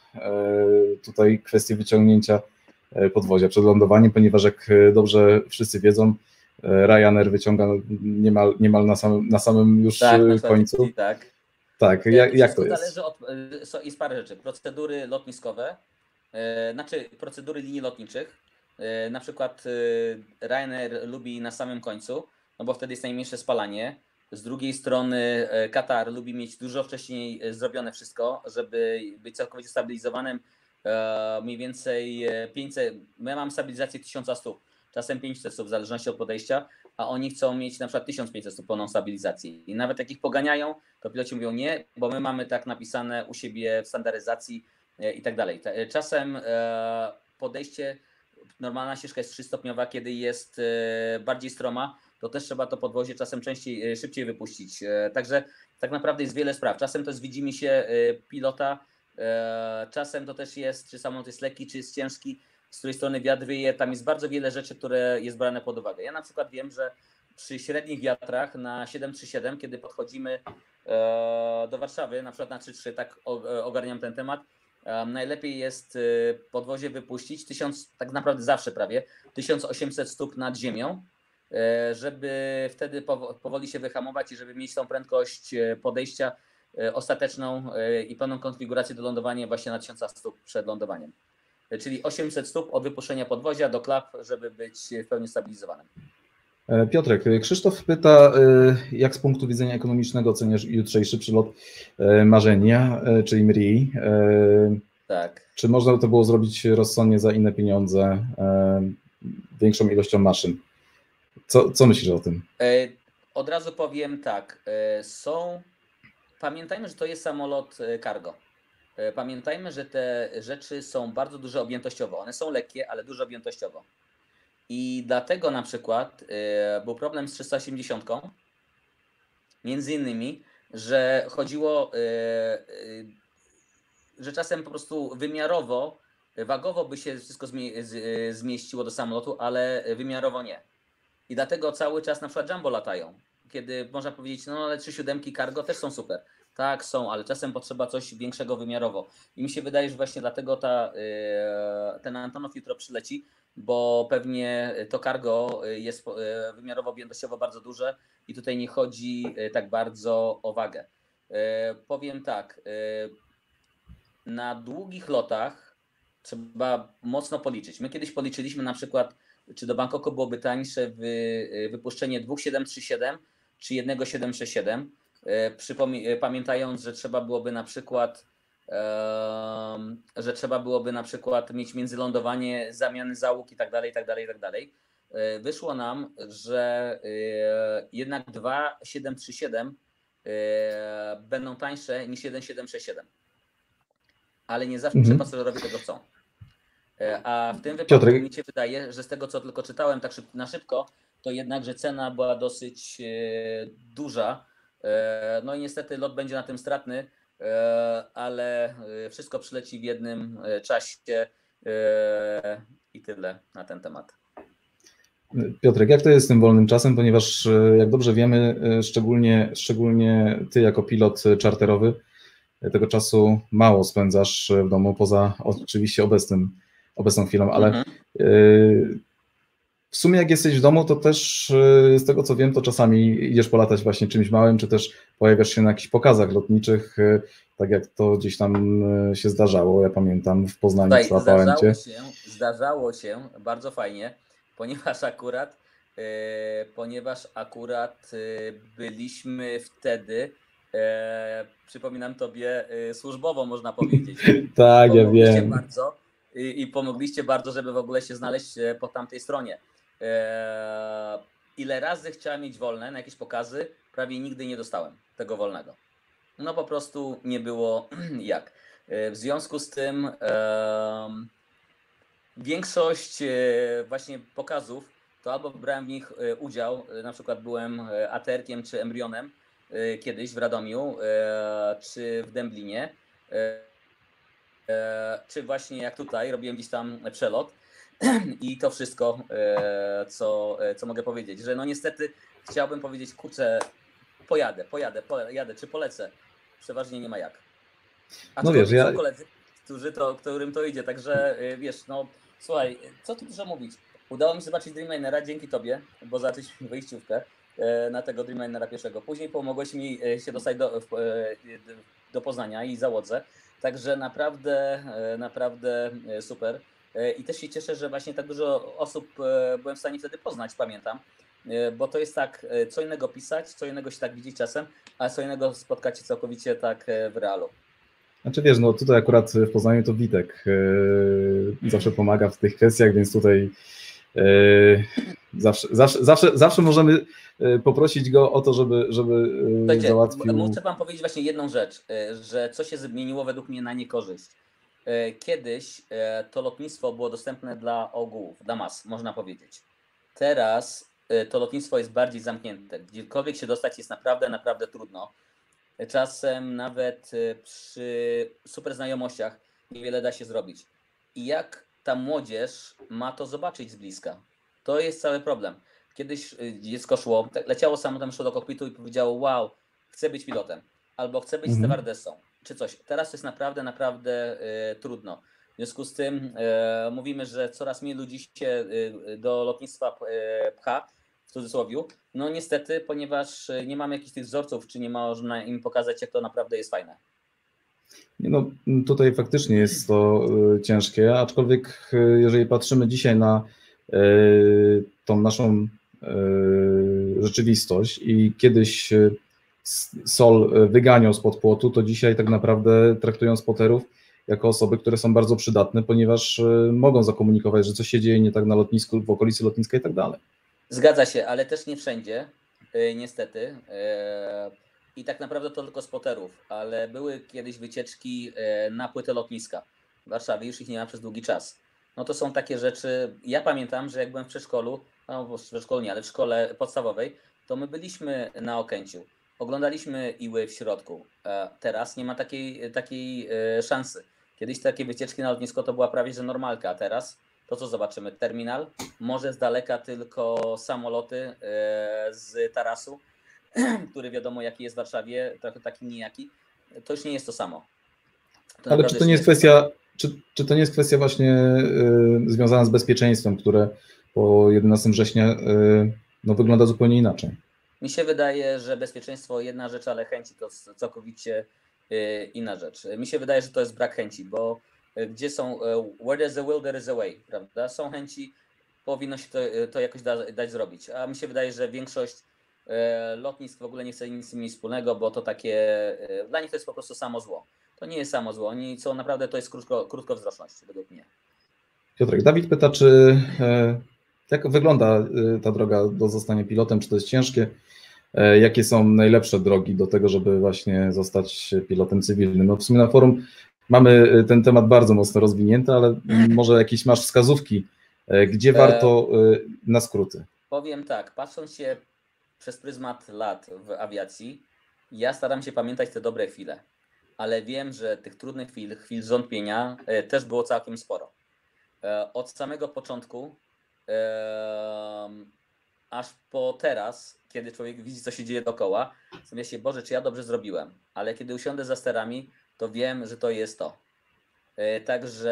tutaj kwestię wyciągnięcia podwozia przed lądowaniem, ponieważ jak dobrze wszyscy wiedzą, Ryanair wyciąga niemal, niemal na, samym, na samym już tak, końcu. Na tak, tak. Jak, jak to jest? jest? Zależy od, jest parę rzeczy. Procedury lotniskowe, znaczy procedury linii lotniczych. Na przykład Ryanair lubi na samym końcu, no bo wtedy jest najmniejsze spalanie. Z drugiej strony Katar lubi mieć dużo wcześniej zrobione wszystko, żeby być całkowicie stabilizowanym. Mniej więcej pięćset, ja mam stabilizację tysiąc stóp, czasem pięćset stóp w zależności od podejścia, a oni chcą mieć na przykład tysiąc pięćset stóp pełną stabilizację. I nawet jak ich poganiają, to piloci mówią nie, bo my mamy tak napisane u siebie w standaryzacji i tak dalej. Czasem podejście, normalna ścieżka jest trzystopniowa, kiedy jest bardziej stroma, to też trzeba to podwozie czasem częściej, szybciej wypuścić. Także tak naprawdę jest wiele spraw. Czasem to jest widzimy się pilota, czasem to też jest, czy samolot jest lekki, czy jest ciężki, z której strony wiatr wieje. Tam jest bardzo wiele rzeczy, które jest brane pod uwagę. Ja na przykład wiem, że przy średnich wiatrach na siedem trzy siedem, kiedy podchodzimy do Warszawy, na przykład na trzy trzy, tak ogarniam ten temat, najlepiej jest podwozie wypuścić tysiąc, tak naprawdę zawsze prawie, tysiąc osiemset stóp nad ziemią, żeby wtedy powoli się wyhamować i żeby mieć tą prędkość podejścia ostateczną i pełną konfigurację do lądowania właśnie na tysiąc stóp przed lądowaniem. Czyli osiemset stóp od wypuszczenia podwozia do klap, żeby być w pełni stabilizowanym. Piotrek, Krzysztof pyta, jak z punktu widzenia ekonomicznego oceniasz jutrzejszy przylot Marzenia, czyli M R I? Tak. Czy można by to było zrobić rozsądnie za inne pieniądze, większą ilością maszyn? Co, co myślisz o tym? Od razu powiem tak, są, pamiętajmy, że to jest samolot cargo. Pamiętajmy, że te rzeczy są bardzo duże objętościowo. One są lekkie, ale dużo objętościowo. I dlatego na przykład był problem z trzysta osiemdziesiątką, między innymi, że chodziło, że czasem po prostu wymiarowo, wagowo by się wszystko zmieściło do samolotu, ale wymiarowo nie. I dlatego cały czas na przykład jumbo latają, kiedy można powiedzieć, no ale trzy siódemki cargo też są super. Tak, są, ale czasem potrzeba coś większego wymiarowo. I mi się wydaje, że właśnie dlatego ta, ten Antonov jutro przyleci, bo pewnie to cargo jest wymiarowo objętościowo bardzo duże i tutaj nie chodzi tak bardzo o wagę. Powiem tak, na długich lotach trzeba mocno policzyć. My kiedyś policzyliśmy na przykład, czy do Bangkoku byłoby tańsze wypuszczenie dwóch siedem trzy siedem czy jednego siedem sześć siedem. Pamiętając, że trzeba byłoby na przykład, że trzeba byłoby na przykład mieć międzylądowanie, zamiany załóg i tak dalej, i tak dalej, i tak dalej. Wyszło nam, że jednak dwa siedem trzy siedem będą tańsze niż jeden siedem sześć siedem. Ale nie zawsze mhm. pasażerowie tego chcą. A w tym wypadku Piotrek. mi się wydaje, że z tego, co tylko czytałem tak szyb, na szybko, to jednak, że cena była dosyć duża No i niestety lot będzie na tym stratny, ale wszystko przyleci w jednym czasie i tyle na ten temat. Piotrek, jak to jest z tym wolnym czasem, ponieważ jak dobrze wiemy, szczególnie, szczególnie ty jako pilot czarterowy, tego czasu mało spędzasz w domu, poza oczywiście obecnym, obecną chwilą, ale mhm. w sumie jak jesteś w domu, to też z tego co wiem, to czasami idziesz polatać właśnie czymś małym, czy też pojawiasz się na jakichś pokazach lotniczych, tak jak to gdzieś tam się zdarzało, ja pamiętam w Poznaniu. Tutaj zdarzało się, zdarzało się bardzo fajnie, ponieważ akurat, yy, ponieważ akurat yy, byliśmy wtedy, yy, przypominam tobie, yy, służbowo można powiedzieć. Tak, ja wiem. Bardzo, i, I pomogliście bardzo, żeby w ogóle się znaleźć po tamtej stronie. Yy, ile razy chciałem mieć wolne na jakieś pokazy, prawie nigdy nie dostałem tego wolnego. No po prostu nie było jak. Yy, w związku z tym yy, większość właśnie pokazów, to albo brałem w nich udział, na przykład byłem aterkiem czy embrionem kiedyś w Radomiu, czy w Dęblinie, czy właśnie jak tutaj robiłem gdzieś tam przelot i to wszystko, co, co mogę powiedzieć, że no niestety chciałbym powiedzieć, kurczę, pojadę, pojadę, pojadę, czy polecę, przeważnie nie ma jak. A no wiesz, ja... są koledzy, którzy to, którym to idzie, także wiesz, no słuchaj, co tu dużo mówić. Udało mi się zobaczyć Dreamlinera dzięki tobie, bo zacząłeś mi wyjściówkę na tego Dreamlinera pierwszego. Później pomogłeś mi się dostać do, do Poznania i załodze. Także naprawdę, naprawdę super. I też się cieszę, że właśnie tak dużo osób byłem w stanie wtedy poznać, pamiętam. Bo to jest tak, co innego pisać, co innego się tak widzieć czasem, a co innego spotkać się całkowicie tak w realu. Znaczy wiesz, no tutaj akurat w Poznaniu to Witek yy, zawsze pomaga w tych kwestiach, więc tutaj yy, zawsze, zawsze, zawsze, zawsze możemy poprosić go o to, żeby, żeby Słuchajcie, załatwił... Muszę wam powiedzieć właśnie jedną rzecz, że co się zmieniło według mnie na niekorzyść. Kiedyś to lotnictwo było dostępne dla ogółów, dla mas, można powiedzieć. Teraz to lotnictwo jest bardziej zamknięte. Gdziekolwiek się dostać jest naprawdę, naprawdę trudno. Czasem nawet przy super znajomościach niewiele da się zrobić. I jak ta młodzież ma to zobaczyć z bliska? To jest cały problem. Kiedyś dziecko szło, leciało samolotem, szło do kokpitu i powiedziało: wow, chcę być pilotem, albo chcę być mhm. stewardessą, czy coś. Teraz to jest naprawdę, naprawdę y, trudno. W związku z tym y, mówimy, że coraz mniej ludzi się y, do lotnictwa y, pcha, w cudzysłowie. No niestety, ponieważ nie mamy jakichś tych wzorców, czy nie można im pokazać, jak to naprawdę jest fajne. No tutaj faktycznie jest to y, ciężkie, aczkolwiek y, jeżeli patrzymy dzisiaj na y, tą naszą y, rzeczywistość i kiedyś y, Sol wyganiał spod płotu, to dzisiaj tak naprawdę traktują spoterów jako osoby, które są bardzo przydatne, ponieważ y, mogą zakomunikować, że coś się dzieje nie tak na lotnisku, w okolicy lotniska i tak dalej. Zgadza się, ale też nie wszędzie, yy, niestety. Yy, I tak naprawdę to tylko spoterów, ale były kiedyś wycieczki yy, na płytę lotniska w Warszawie, już ich nie ma przez długi czas. No to są takie rzeczy, ja pamiętam, że jak byłem w przedszkolu, no w przedszkolu nie, ale w szkole podstawowej, to my byliśmy na Okęciu, oglądaliśmy Iły w środku. Yy, teraz nie ma takiej, takiej yy, szansy. Kiedyś takie wycieczki na lotnisko to była prawie że normalka, a teraz to co zobaczymy? Terminal, może z daleka tylko samoloty z tarasu, który wiadomo jaki jest w Warszawie, trochę taki nijaki. To już nie jest to samo. To Ale czy to nie jest kwestia, czy, czy to nie jest kwestia właśnie y, związana z bezpieczeństwem, które po jedenastego września y, no, wygląda zupełnie inaczej? Mi się wydaje, że bezpieczeństwo jedna rzecz, ale chęci to całkowicie y, inna rzecz. Mi się wydaje, że to jest brak chęci, bo gdzie są, where there's a will, there is a way, prawda? Są chęci, powinno się to, to jakoś da, dać zrobić. A mi się wydaje, że większość e, lotnisk w ogóle nie chce nic z tym mieć wspólnego, bo to takie, e, dla nich to jest po prostu samo zło. To nie jest samo zło, oni są naprawdę, to jest krótko, krótkowzroczność według mnie. Piotrek, Dawid pyta, czy e, jak wygląda e, ta droga do zostania pilotem, czy to jest ciężkie? E, jakie są najlepsze drogi do tego, żeby właśnie zostać pilotem cywilnym? No w sumie na forum mamy ten temat bardzo mocno rozwinięty, ale może jakieś masz wskazówki, gdzie warto na skróty? Powiem tak, patrząc się przez pryzmat lat w awiacji, Ja staram się pamiętać te dobre chwile, ale wiem, że tych trudnych chwil, chwil zwątpienia e, też było całkiem sporo. E, Od samego początku e, aż po teraz, kiedy człowiek widzi, co się dzieje dookoła, zastanawiam się, Boże, czy ja dobrze zrobiłem, ale kiedy usiądę za sterami, to wiem, że to jest to. E, Także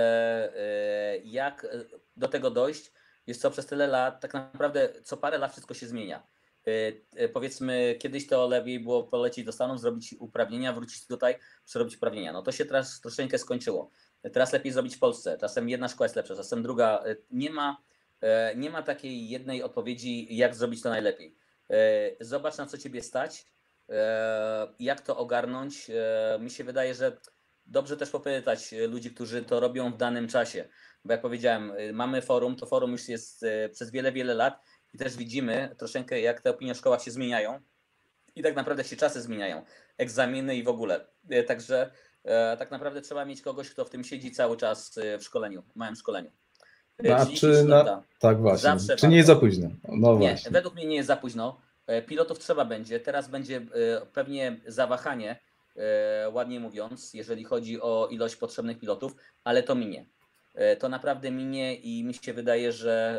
e, jak e, do tego dojść, jest co przez tyle lat, tak naprawdę co parę lat wszystko się zmienia. E, e, Powiedzmy, kiedyś to lepiej było polecieć do Stanów, zrobić uprawnienia, wrócić tutaj, przerobić uprawnienia. No to się teraz troszeczkę skończyło. Teraz lepiej zrobić w Polsce. Czasem jedna szkoła jest lepsza, czasem druga. E, Nie ma, e, nie ma takiej jednej odpowiedzi, jak zrobić to najlepiej. E, Zobacz, na co ciebie stać, e, jak to ogarnąć. E, Mi się wydaje, że dobrze też popytać ludzi, którzy to robią w danym czasie. Bo jak powiedziałem, mamy forum, to forum już jest przez wiele, wiele lat i też widzimy troszeczkę, jak te opinie o szkołach się zmieniają i tak naprawdę się czasy zmieniają, egzaminy i w ogóle. Także e, tak naprawdę trzeba mieć kogoś, kto w tym siedzi cały czas w szkoleniu, w małym szkoleniu. A trzydzieści czy trzy na... lata. Tak właśnie, Zawsze czy nie jest za warto. późno? No Nie, właśnie. według mnie nie jest za późno. E, Pilotów trzeba będzie. Teraz będzie e, pewnie zawahanie, e, ładnie mówiąc, jeżeli chodzi o ilość potrzebnych pilotów, ale to minie. E, To naprawdę minie i mi się wydaje, że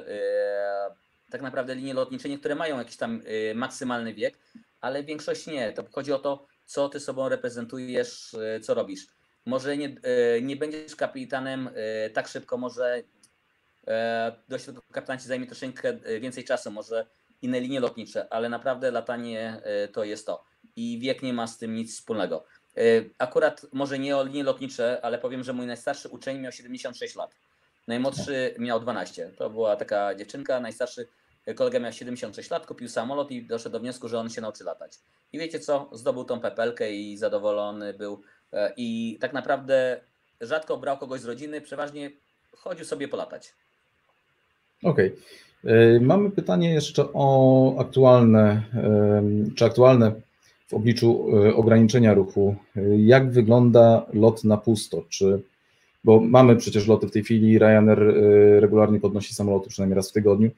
e, tak naprawdę linie lotnicze niektóre mają jakiś tam e, maksymalny wiek, ale większość nie. To chodzi o to, co ty sobą reprezentujesz, e, co robisz. Może nie, e, nie będziesz kapitanem e, tak szybko, może E, dość tego kapitana ci zajmie troszeczkę więcej czasu, może inne linie lotnicze, ale naprawdę latanie e, to jest to. I wiek nie ma z tym nic wspólnego. E, Akurat może nie o linie lotnicze, ale powiem, że mój najstarszy uczeń miał siedemdziesiąt sześć lat. Najmłodszy miał dwanaście. To była taka dziewczynka, najstarszy kolega miał siedemdziesiąt sześć lat, kupił samolot i doszedł do wniosku, że on się nauczy latać. I wiecie co? Zdobył tą pepelkę i zadowolony był. E, I tak naprawdę rzadko brał kogoś z rodziny, przeważnie chodził sobie polatać. Okej. Okay. Mamy pytanie jeszcze o aktualne, czy aktualne w obliczu ograniczenia ruchu. Jak wygląda lot na pusto? Czy, bo mamy przecież loty w tej chwili, Ryanair regularnie podnosi samoloty przynajmniej raz w tygodniu.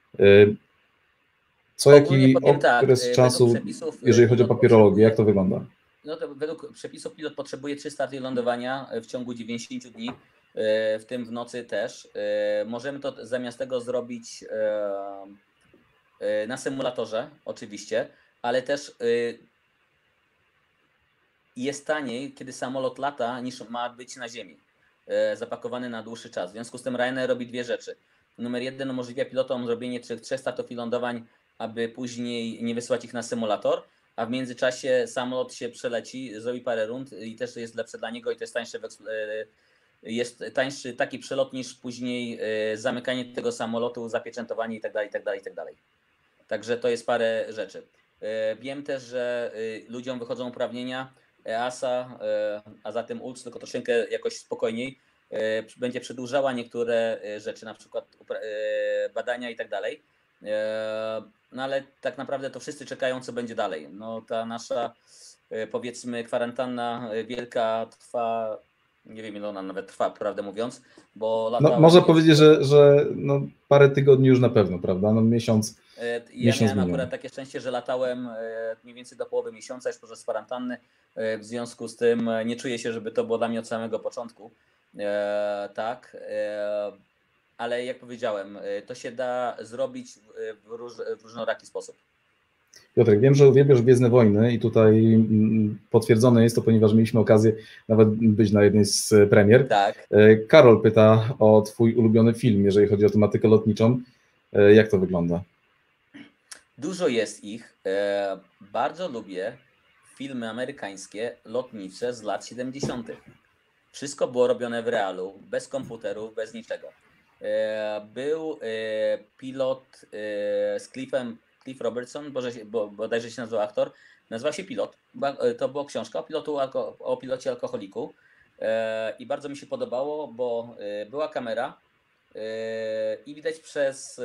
Co Ogólnie jaki powiem okres tak, czasu, według przepisów jeżeli chodzi o pilot papierologię, jak potrzebuje- to wygląda? No to według przepisów pilot potrzebuje trzy starty i lądowania w ciągu dziewięćdziesięciu dni, w tym w nocy też. Możemy to zamiast tego zrobić na symulatorze, oczywiście, ale też jest taniej, kiedy samolot lata, niż ma być na ziemi, zapakowany na dłuższy czas. W związku z tym Ryanair robi dwie rzeczy. Numer jeden umożliwia pilotom zrobienie trzech, trzech startów i lądowań, aby później nie wysyłać ich na symulator, a w międzyczasie samolot się przeleci, zrobi parę rund i też jest lepsze dla niego i to jest tańsze, jest tańszy taki przelot niż później zamykanie tego samolotu, zapieczętowanie itd., itd., itd. Także to jest parę rzeczy. Wiem też, że ludziom wychodzą uprawnienia E A S A, a zatem U L C, tylko troszeczkę jakoś spokojniej, będzie przedłużała niektóre rzeczy, na przykład badania i tak dalej. No ale tak naprawdę to wszyscy czekają, co będzie dalej. No ta nasza, powiedzmy, kwarantanna wielka trwa, nie wiem ile ona nawet trwa, prawdę mówiąc, bo no, można powiedzieć, że, że no, parę tygodni już na pewno, prawda? No miesiąc. Ja miesiąc miałem miniony. Akurat takie szczęście, że latałem mniej więcej do połowy miesiąca, już podczas kwarantanny. W związku z tym nie czuję się, żeby to było dla mnie od samego początku. E, tak, e, ale jak powiedziałem, to się da zrobić w, róż, w różnoraki sposób. Piotrek, wiem, że uwielbiasz Gwiezdne Wojny i tutaj potwierdzone jest to, ponieważ mieliśmy okazję nawet być na jednej z premier. Tak. Karol pyta o twój ulubiony film, jeżeli chodzi o tematykę lotniczą. Jak to wygląda? Dużo jest ich. Bardzo lubię filmy amerykańskie, lotnicze z lat siedemdziesiątych. Wszystko było robione w realu, bez komputerów, bez niczego. Był pilot z Cliffem, Cliff Robertson, bo bodajże się nazywał aktor, nazywał się Pilot. To była książka o, pilotu, o pilocie alkoholiku i bardzo mi się podobało, bo była kamera i widać przez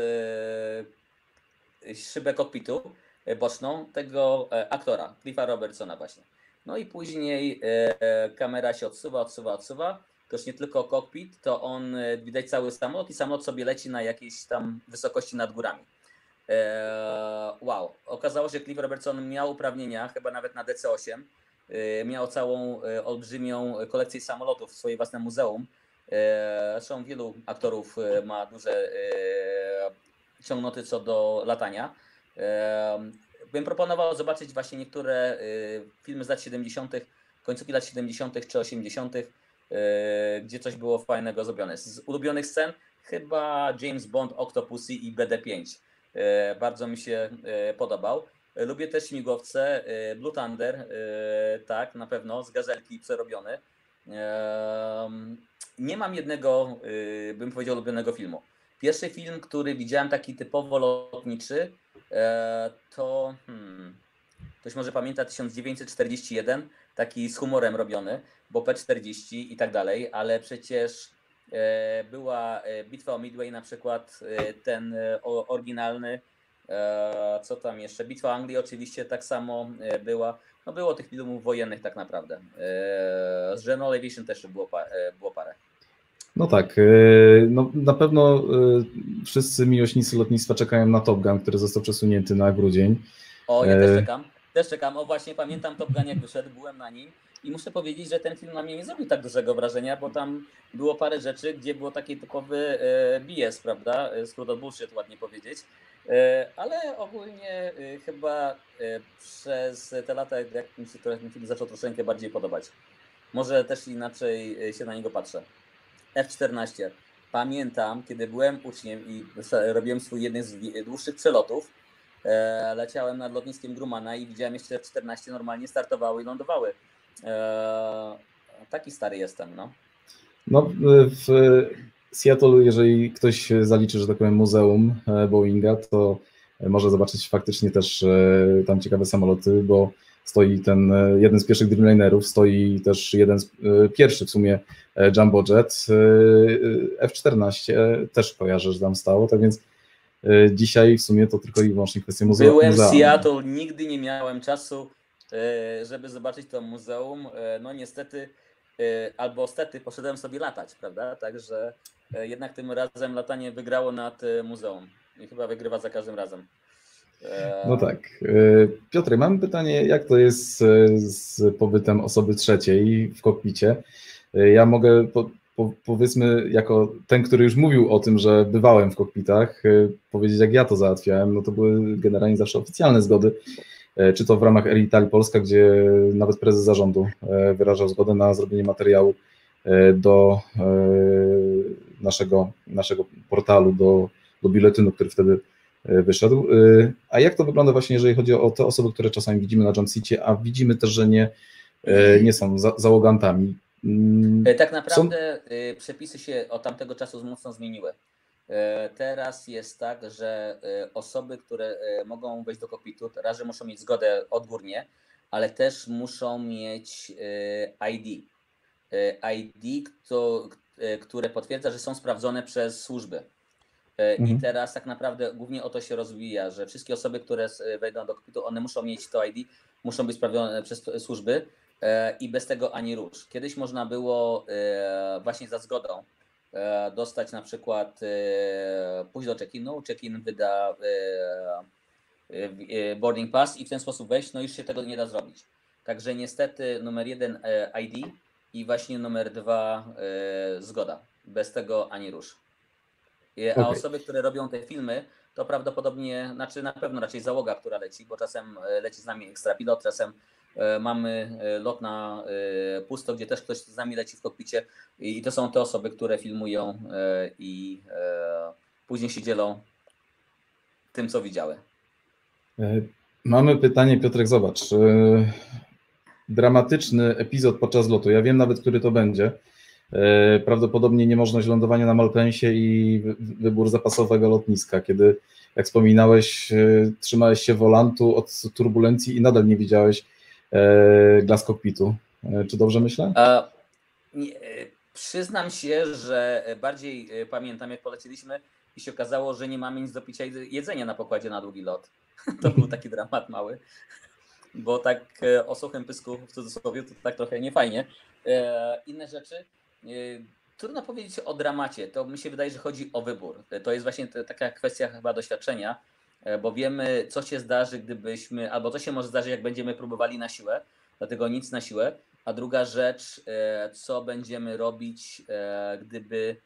szybę kokpitu boczną tego aktora, Cliffa Robertsona właśnie. No i później kamera się odsuwa, odsuwa, odsuwa. To już nie tylko kokpit, to on widać cały samolot i samolot sobie leci na jakiejś tam wysokości nad górami. Wow, okazało się, że Cliff Robertson miał uprawnienia chyba nawet na D C osiem. Miał całą olbrzymią kolekcję samolotów w swoim własnym muzeum. Zresztą wielu aktorów ma duże ciągnoty co do latania. Bym proponował zobaczyć właśnie niektóre filmy z lat siedemdziesiątych, końcówki lat siedemdziesiątych czy osiemdziesiątych, gdzie coś było fajnego zrobione. Z ulubionych scen chyba James Bond, Octopussy i B D pięć. Bardzo mi się podobał. Lubię też śmigłowce, Blue Thunder, tak, na pewno, z gazelki przerobiony. Nie mam jednego, bym powiedział, ulubionego filmu. Pierwszy film, który widziałem taki typowo lotniczy, to hmm, ktoś może pamięta tysiąc dziewięćset czterdziesty jeden, taki z humorem robiony, bo P czterdzieści i tak dalej, ale przecież była Bitwa o Midway na przykład, ten oryginalny, co tam jeszcze, Bitwa o Anglii oczywiście tak samo była, no było tych filmów wojennych tak naprawdę, z General Aviation też było, było parę. No tak, no na pewno wszyscy miłośnicy lotnictwa czekają na Top Gun, który został przesunięty na grudzień. O, ja też czekam, też czekam, o właśnie pamiętam Top Gun jak wyszedł, byłem na nim i muszę powiedzieć, że ten film na mnie nie zrobił tak dużego wrażenia, bo tam było parę rzeczy, gdzie było taki typowy B S, prawda, skrót od bullshit, ładnie powiedzieć, ale ogólnie chyba przez te lata, jak mi się ten film zaczął troszeczkę bardziej podobać. Może też inaczej się na niego patrzę. F czternaście. Pamiętam, kiedy byłem uczniem i robiłem swój jeden z dłuższych przelotów, e, leciałem nad lotniskiem Grumana i widziałem jeszcze F czternaście normalnie startowały i lądowały. E, taki stary jestem, no. No w Seattle, jeżeli ktoś zaliczy, że tak powiem, muzeum Boeinga, to może zobaczyć faktycznie też tam ciekawe samoloty, bo stoi ten jeden z pierwszych Dreamlinerów, stoi też jeden z pierwszych w sumie Jumbo Jet, F czternaście też kojarzę, że tam stało, tak więc dzisiaj w sumie to tylko i wyłącznie kwestia muzeum. Byłem w Seattle, nigdy nie miałem czasu, żeby zobaczyć to muzeum, no niestety, albo stety poszedłem sobie latać, prawda, także jednak tym razem latanie wygrało nad muzeum i chyba wygrywa za każdym razem. No tak. Piotrek, mam pytanie, jak to jest z pobytem osoby trzeciej w kokpicie? Ja mogę, po, po, powiedzmy, jako ten, który już mówił o tym, że bywałem w kokpitach, powiedzieć, jak ja to załatwiałem, no to były generalnie zawsze oficjalne zgody, czy to w ramach Air Italia Polska, gdzie nawet prezes zarządu wyrażał zgodę na zrobienie materiału do naszego, naszego portalu, do, do biuletynu, który wtedy wyszedł. A jak to wygląda właśnie, jeżeli chodzi o te osoby, które czasami widzimy na Jump City, a widzimy też, że nie, nie są za, załogantami? Tak naprawdę są... przepisy się od tamtego czasu mocno zmieniły. Teraz jest tak, że osoby, które mogą wejść do kokpitu, raz, że muszą mieć zgodę odgórnie, ale też muszą mieć I D. I D, to, które potwierdza, że są sprawdzone przez służby. I teraz tak naprawdę głównie o to się rozwija, że wszystkie osoby, które wejdą do kokpitu, one muszą mieć to I D, muszą być sprawdzone przez służby i bez tego ani rusz. Kiedyś można było właśnie za zgodą dostać na przykład, pójść do check-inu, check-in wyda boarding pass i w ten sposób wejść, no już się tego nie da zrobić. Także niestety numer jeden I D i właśnie numer dwa zgoda. Bez tego ani rusz. A okay. Osoby, które robią te filmy, to prawdopodobnie, znaczy na pewno raczej załoga, która leci, bo czasem leci z nami ekstra pilot, czasem mamy lot na pusto, gdzie też ktoś z nami leci w kokpicie i to są te osoby, które filmują i później się dzielą tym, co widziały. Mamy pytanie, Piotrek, zobacz. Dramatyczny epizod podczas lotu, ja wiem nawet, który to będzie. Prawdopodobnie niemożność lądowania na Malpensie i wybór zapasowego lotniska, kiedy, jak wspominałeś, trzymałeś się wolantu od turbulencji i nadal nie widziałeś glas kokpitu. Czy dobrze myślę? A, nie, przyznam się, że bardziej pamiętam, jak poleciliśmy i się okazało, że nie mamy nic do picia i jedzenia na pokładzie na długi lot. To był taki dramat mały, bo tak o suchym pysku w cudzysłowie to tak trochę niefajnie. Inne rzeczy, trudno powiedzieć o dramacie, to mi się wydaje, że chodzi o wybór. To jest właśnie taka kwestia chyba doświadczenia, bo wiemy, co się zdarzy, gdybyśmy, albo co się może zdarzyć, jak będziemy próbowali na siłę, dlatego nic na siłę. A druga rzecz, co będziemy robić, gdyby,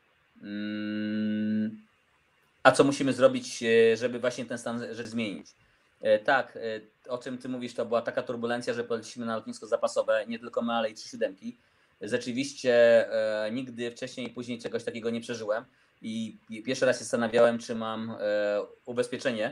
a co musimy zrobić, żeby właśnie ten stan rzeczy zmienić. Tak, o czym ty mówisz, to była taka turbulencja, że poleciliśmy na lotnisko zapasowe, nie tylko my, ale i trzy siódemki. Rzeczywiście e, nigdy wcześniej i później czegoś takiego nie przeżyłem i pierwszy raz się zastanawiałem, czy mam e, ubezpieczenie.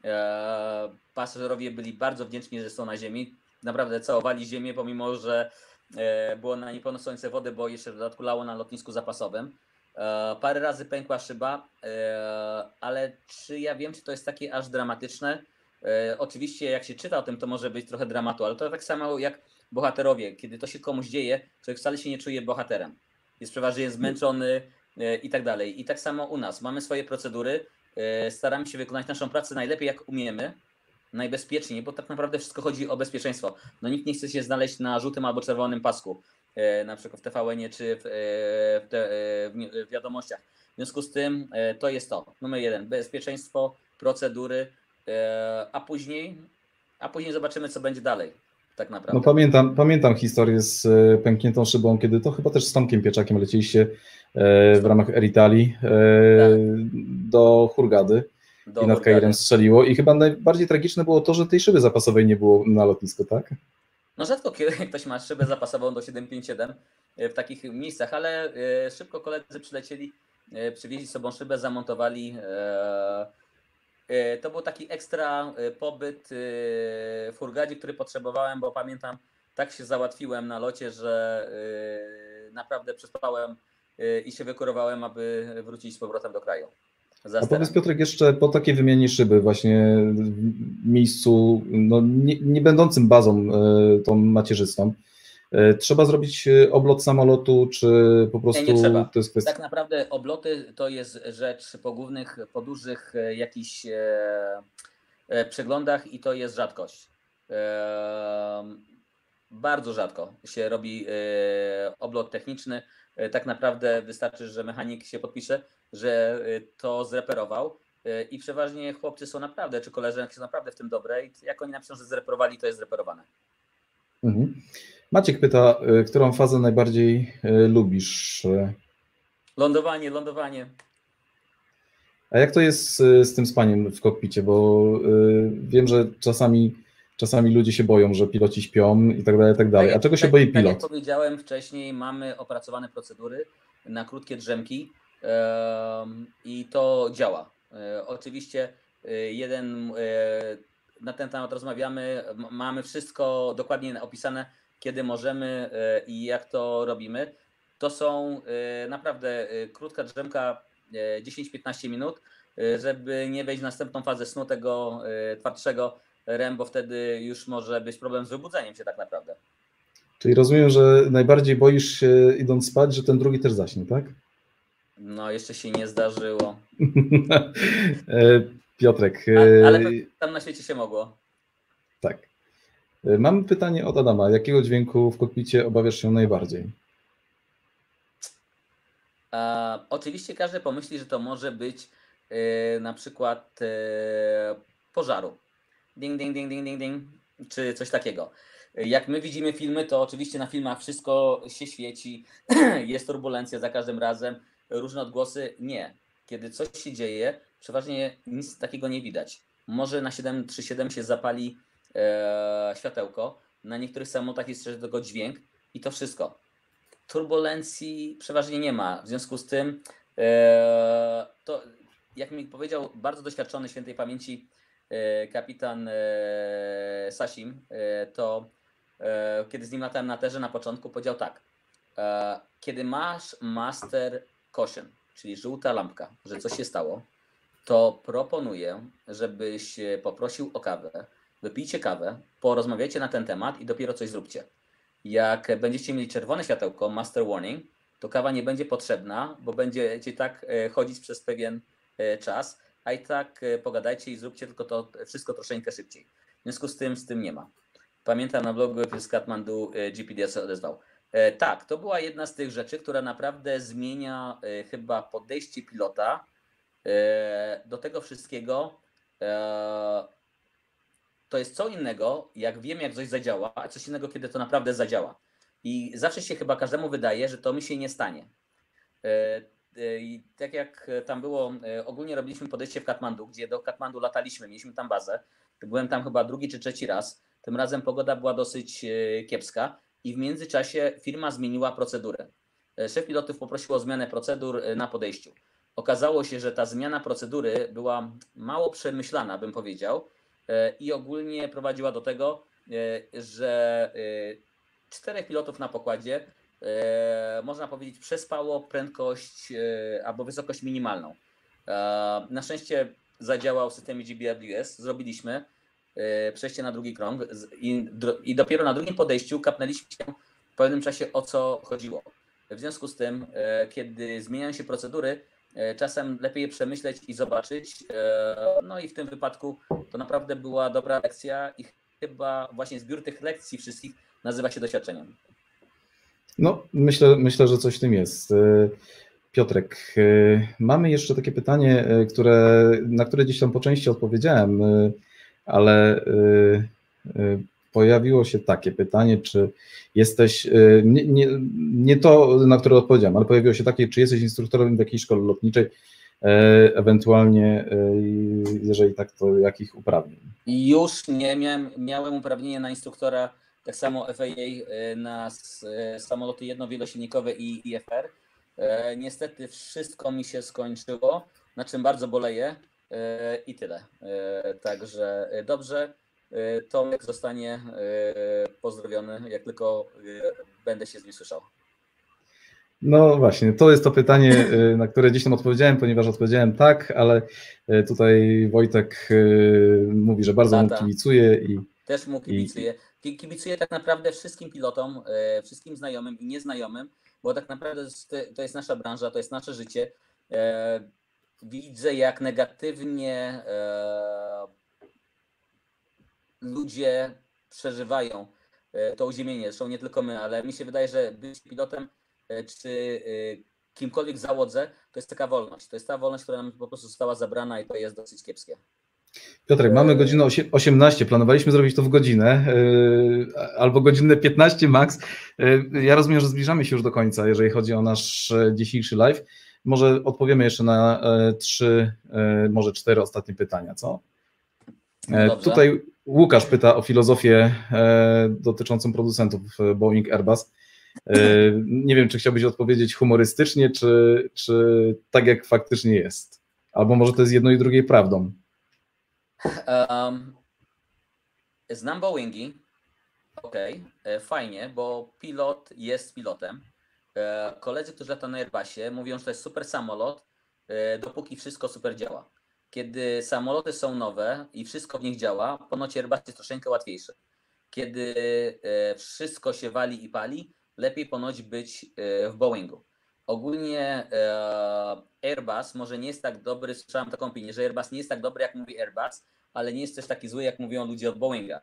E, pasażerowie byli bardzo wdzięczni, że są na ziemi. Naprawdę całowali ziemię, pomimo że e, było na niepełnosłoneczne wody, bo jeszcze w dodatku lało na lotnisku zapasowym. E, parę razy pękła szyba, e, ale czy ja wiem, czy to jest takie aż dramatyczne? E, oczywiście jak się czyta o tym, to może być trochę dramatu, ale to tak samo jak bohaterowie. Kiedy to się komuś dzieje, człowiek wcale się nie czuje bohaterem. Jest przeważnie zmęczony e, i tak dalej. I tak samo u nas. Mamy swoje procedury, e, staramy się wykonać naszą pracę najlepiej jak umiemy, najbezpieczniej, bo tak naprawdę wszystko chodzi o bezpieczeństwo. No nikt nie chce się znaleźć na żółtym albo czerwonym pasku, e, na przykład w T V N-ie czy w, e, w, te, e, w wiadomościach. W związku z tym e, to jest to. Numer jeden, bezpieczeństwo, procedury, e, a później, a później zobaczymy, co będzie dalej. Tak naprawdę. No pamiętam, pamiętam historię z e, pękniętą szybą, kiedy to chyba też z Tomkiem Pieczakiem lecieliście e, w ramach Air Italii e, tak. do Hurgady do i nad Kairem strzeliło i chyba najbardziej tragiczne było to, że tej szyby zapasowej nie było na lotnisku, tak? No rzadko kiedy ktoś ma szybę zapasową do siedem pięć siedem w takich miejscach, ale e, szybko koledzy przylecieli, e, przywieźli z sobą szybę, zamontowali. E, To był taki ekstra pobyt w Hurgadzie, który potrzebowałem, bo pamiętam, tak się załatwiłem na locie, że naprawdę przespałem i się wykurowałem, aby wrócić z powrotem do kraju. A powiedz, Piotrek, jeszcze po takiej wymianie szyby właśnie w miejscu no, nie, nie będącym bazą tą macierzystą, trzeba zrobić oblot samolotu, czy po prostu nie, nie trzeba. To jest kwestia... Tak naprawdę obloty to jest rzecz po głównych, po dużych jakichś e, przeglądach i to jest rzadkość. E, bardzo rzadko się robi e, oblot techniczny. E, tak naprawdę wystarczy, że mechanik się podpisze, że to zreperował e, i przeważnie chłopcy są naprawdę, czy koleżanki są naprawdę w tym dobre i jak oni napiszą, że zreperowali, to jest zreperowane. Mhm. Maciek pyta, którą fazę najbardziej lubisz? Lądowanie, lądowanie. A jak to jest z, z tym spaniem w kokpicie? Bo y, wiem, że czasami, czasami ludzie się boją, że piloci śpią i tak dalej, i tak dalej. A czego się tak, boi tak pilot? Jak powiedziałem wcześniej, mamy opracowane procedury na krótkie drzemki yy, i to działa. Yy, oczywiście yy, jeden, yy, na ten temat rozmawiamy, mamy wszystko dokładnie opisane, kiedy możemy yy, i jak to robimy. To są yy, naprawdę yy, krótka drzemka, yy, dziesięć piętnaście minut, yy, żeby nie wejść w następną fazę snu tego yy, twardszego R E M, bo wtedy już może być problem z wybudzeniem się tak naprawdę. Czyli rozumiem, że najbardziej boisz się idąc spać, że ten drugi też zaśnie, tak? No jeszcze się nie zdarzyło. Piotrek. A, ale tam na świecie się mogło. Tak. Mam pytanie od Adama. Jakiego dźwięku w kokpicie obawiasz się najbardziej? A, oczywiście każdy pomyśli, że to może być yy, na przykład yy, pożaru. Ding, ding, ding, ding, ding, ding, czy coś takiego. Jak my widzimy filmy, to oczywiście na filmach wszystko się świeci, jest turbulencja za każdym razem, różne odgłosy. Nie. Kiedy coś się dzieje, przeważnie nic takiego nie widać. Może na siedem trzy siedem się zapali e, światełko, na niektórych samolotach jest jeszcze tylko dźwięk i to wszystko. Turbulencji przeważnie nie ma. W związku z tym, e, to jak mi powiedział bardzo doświadczony świętej pamięci kapitan Sasim, to kiedy z nim latałem na terze na początku, powiedział tak: kiedy masz master caution, czyli żółta lampka, że coś się stało, to proponuję, żebyś poprosił o kawę, wypijcie kawę, porozmawiajcie na ten temat i dopiero coś zróbcie. Jak będziecie mieli czerwone światełko, master warning, to kawa nie będzie potrzebna, bo będziecie tak chodzić przez pewien czas, a i tak pogadajcie i zróbcie tylko to wszystko troszeczkę szybciej. W związku z tym, z tym nie ma. Pamiętam na blogu z Katmandu G P D się odezwał. E, tak, to była jedna z tych rzeczy, która naprawdę zmienia e, chyba podejście pilota e, do tego wszystkiego, To jest co innego, jak wiem, jak coś zadziała, a coś innego, kiedy to naprawdę zadziała. I zawsze się chyba każdemu wydaje, że to mi się nie stanie. I tak jak tam było, ogólnie robiliśmy podejście w Katmandu, gdzie do Katmandu lataliśmy, mieliśmy tam bazę. Byłem tam chyba drugi czy trzeci raz. Tym razem pogoda była dosyć kiepska i w międzyczasie firma zmieniła procedurę. Szef pilotów poprosił o zmianę procedur na podejściu. Okazało się, że ta zmiana procedury była mało przemyślana, bym powiedział, i ogólnie prowadziła do tego, że czterech pilotów na pokładzie, można powiedzieć, przespało prędkość albo wysokość minimalną. Na szczęście zadziałał system G B W S, zrobiliśmy przejście na drugi krąg i, i dopiero na drugim podejściu kapnęliśmy się w pewnym czasie, o co chodziło. W związku z tym, kiedy zmieniają się procedury, czasem lepiej je przemyśleć i zobaczyć. No i w tym wypadku to naprawdę była dobra lekcja i chyba właśnie zbiór tych lekcji wszystkich nazywa się doświadczeniem. No, myślę, myślę, że coś w tym jest. Piotrek, mamy jeszcze takie pytanie, które, na które gdzieś tam po części odpowiedziałem, ale pojawiło się takie pytanie, czy jesteś, nie, nie, nie to, na które odpowiedziałem, ale pojawiło się takie, czy jesteś instruktorem w jakiejś szkole lotniczej, ewentualnie, jeżeli tak, to jakich uprawnień? Już nie miałem, miałem uprawnienie na instruktora, tak samo F A A na samoloty jednowielosilnikowe i I F R. Niestety wszystko mi się skończyło, na czym bardzo boleję i tyle. Także dobrze, Tomek zostanie pozdrowiony, jak tylko będę się z nim słyszał. No właśnie, to jest to pytanie, na które dziś tam odpowiedziałem, ponieważ odpowiedziałem tak, ale tutaj Wojtek mówi, że bardzo Tata. mu kibicuje. I, Też mu kibicuję. Kibicuję tak naprawdę wszystkim pilotom, wszystkim znajomym i nieznajomym, bo tak naprawdę to jest nasza branża, to jest nasze życie. Widzę, jak negatywnie ludzie przeżywają to uziemienie. Zresztą nie tylko my, ale mi się wydaje, że być pilotem czy kimkolwiek w załodze, to jest taka wolność. To jest ta wolność, która nam po prostu została zabrana i to jest dosyć kiepskie. Piotrek, mamy godzinę osiemnaście, planowaliśmy zrobić to w godzinę, albo godzinę piętnaście max. Ja rozumiem, że zbliżamy się już do końca, jeżeli chodzi o nasz dzisiejszy live. Może odpowiemy jeszcze na trzy, może cztery ostatnie pytania, co? Dobrze. Tutaj Łukasz pyta o filozofię dotyczącą producentów Boeing, Airbus. Nie wiem, czy chciałbyś odpowiedzieć humorystycznie, czy, czy tak jak faktycznie jest. Albo może to jest jedno i drugie prawdą. Um, znam Boeingi. Okej, okay. Fajnie, bo pilot jest pilotem. Koledzy, którzy latają na Airbusie, mówią, że to jest super samolot, dopóki wszystko super działa. Kiedy samoloty są nowe i wszystko w nich działa, ponoć Airbus jest troszeczkę łatwiejszy. Kiedy wszystko się wali i pali, lepiej ponoć być w Boeingu. Ogólnie Airbus może nie jest tak dobry, słyszałem taką opinię, że Airbus nie jest tak dobry, jak mówi Airbus, ale nie jest też taki zły, jak mówią ludzie od Boeinga.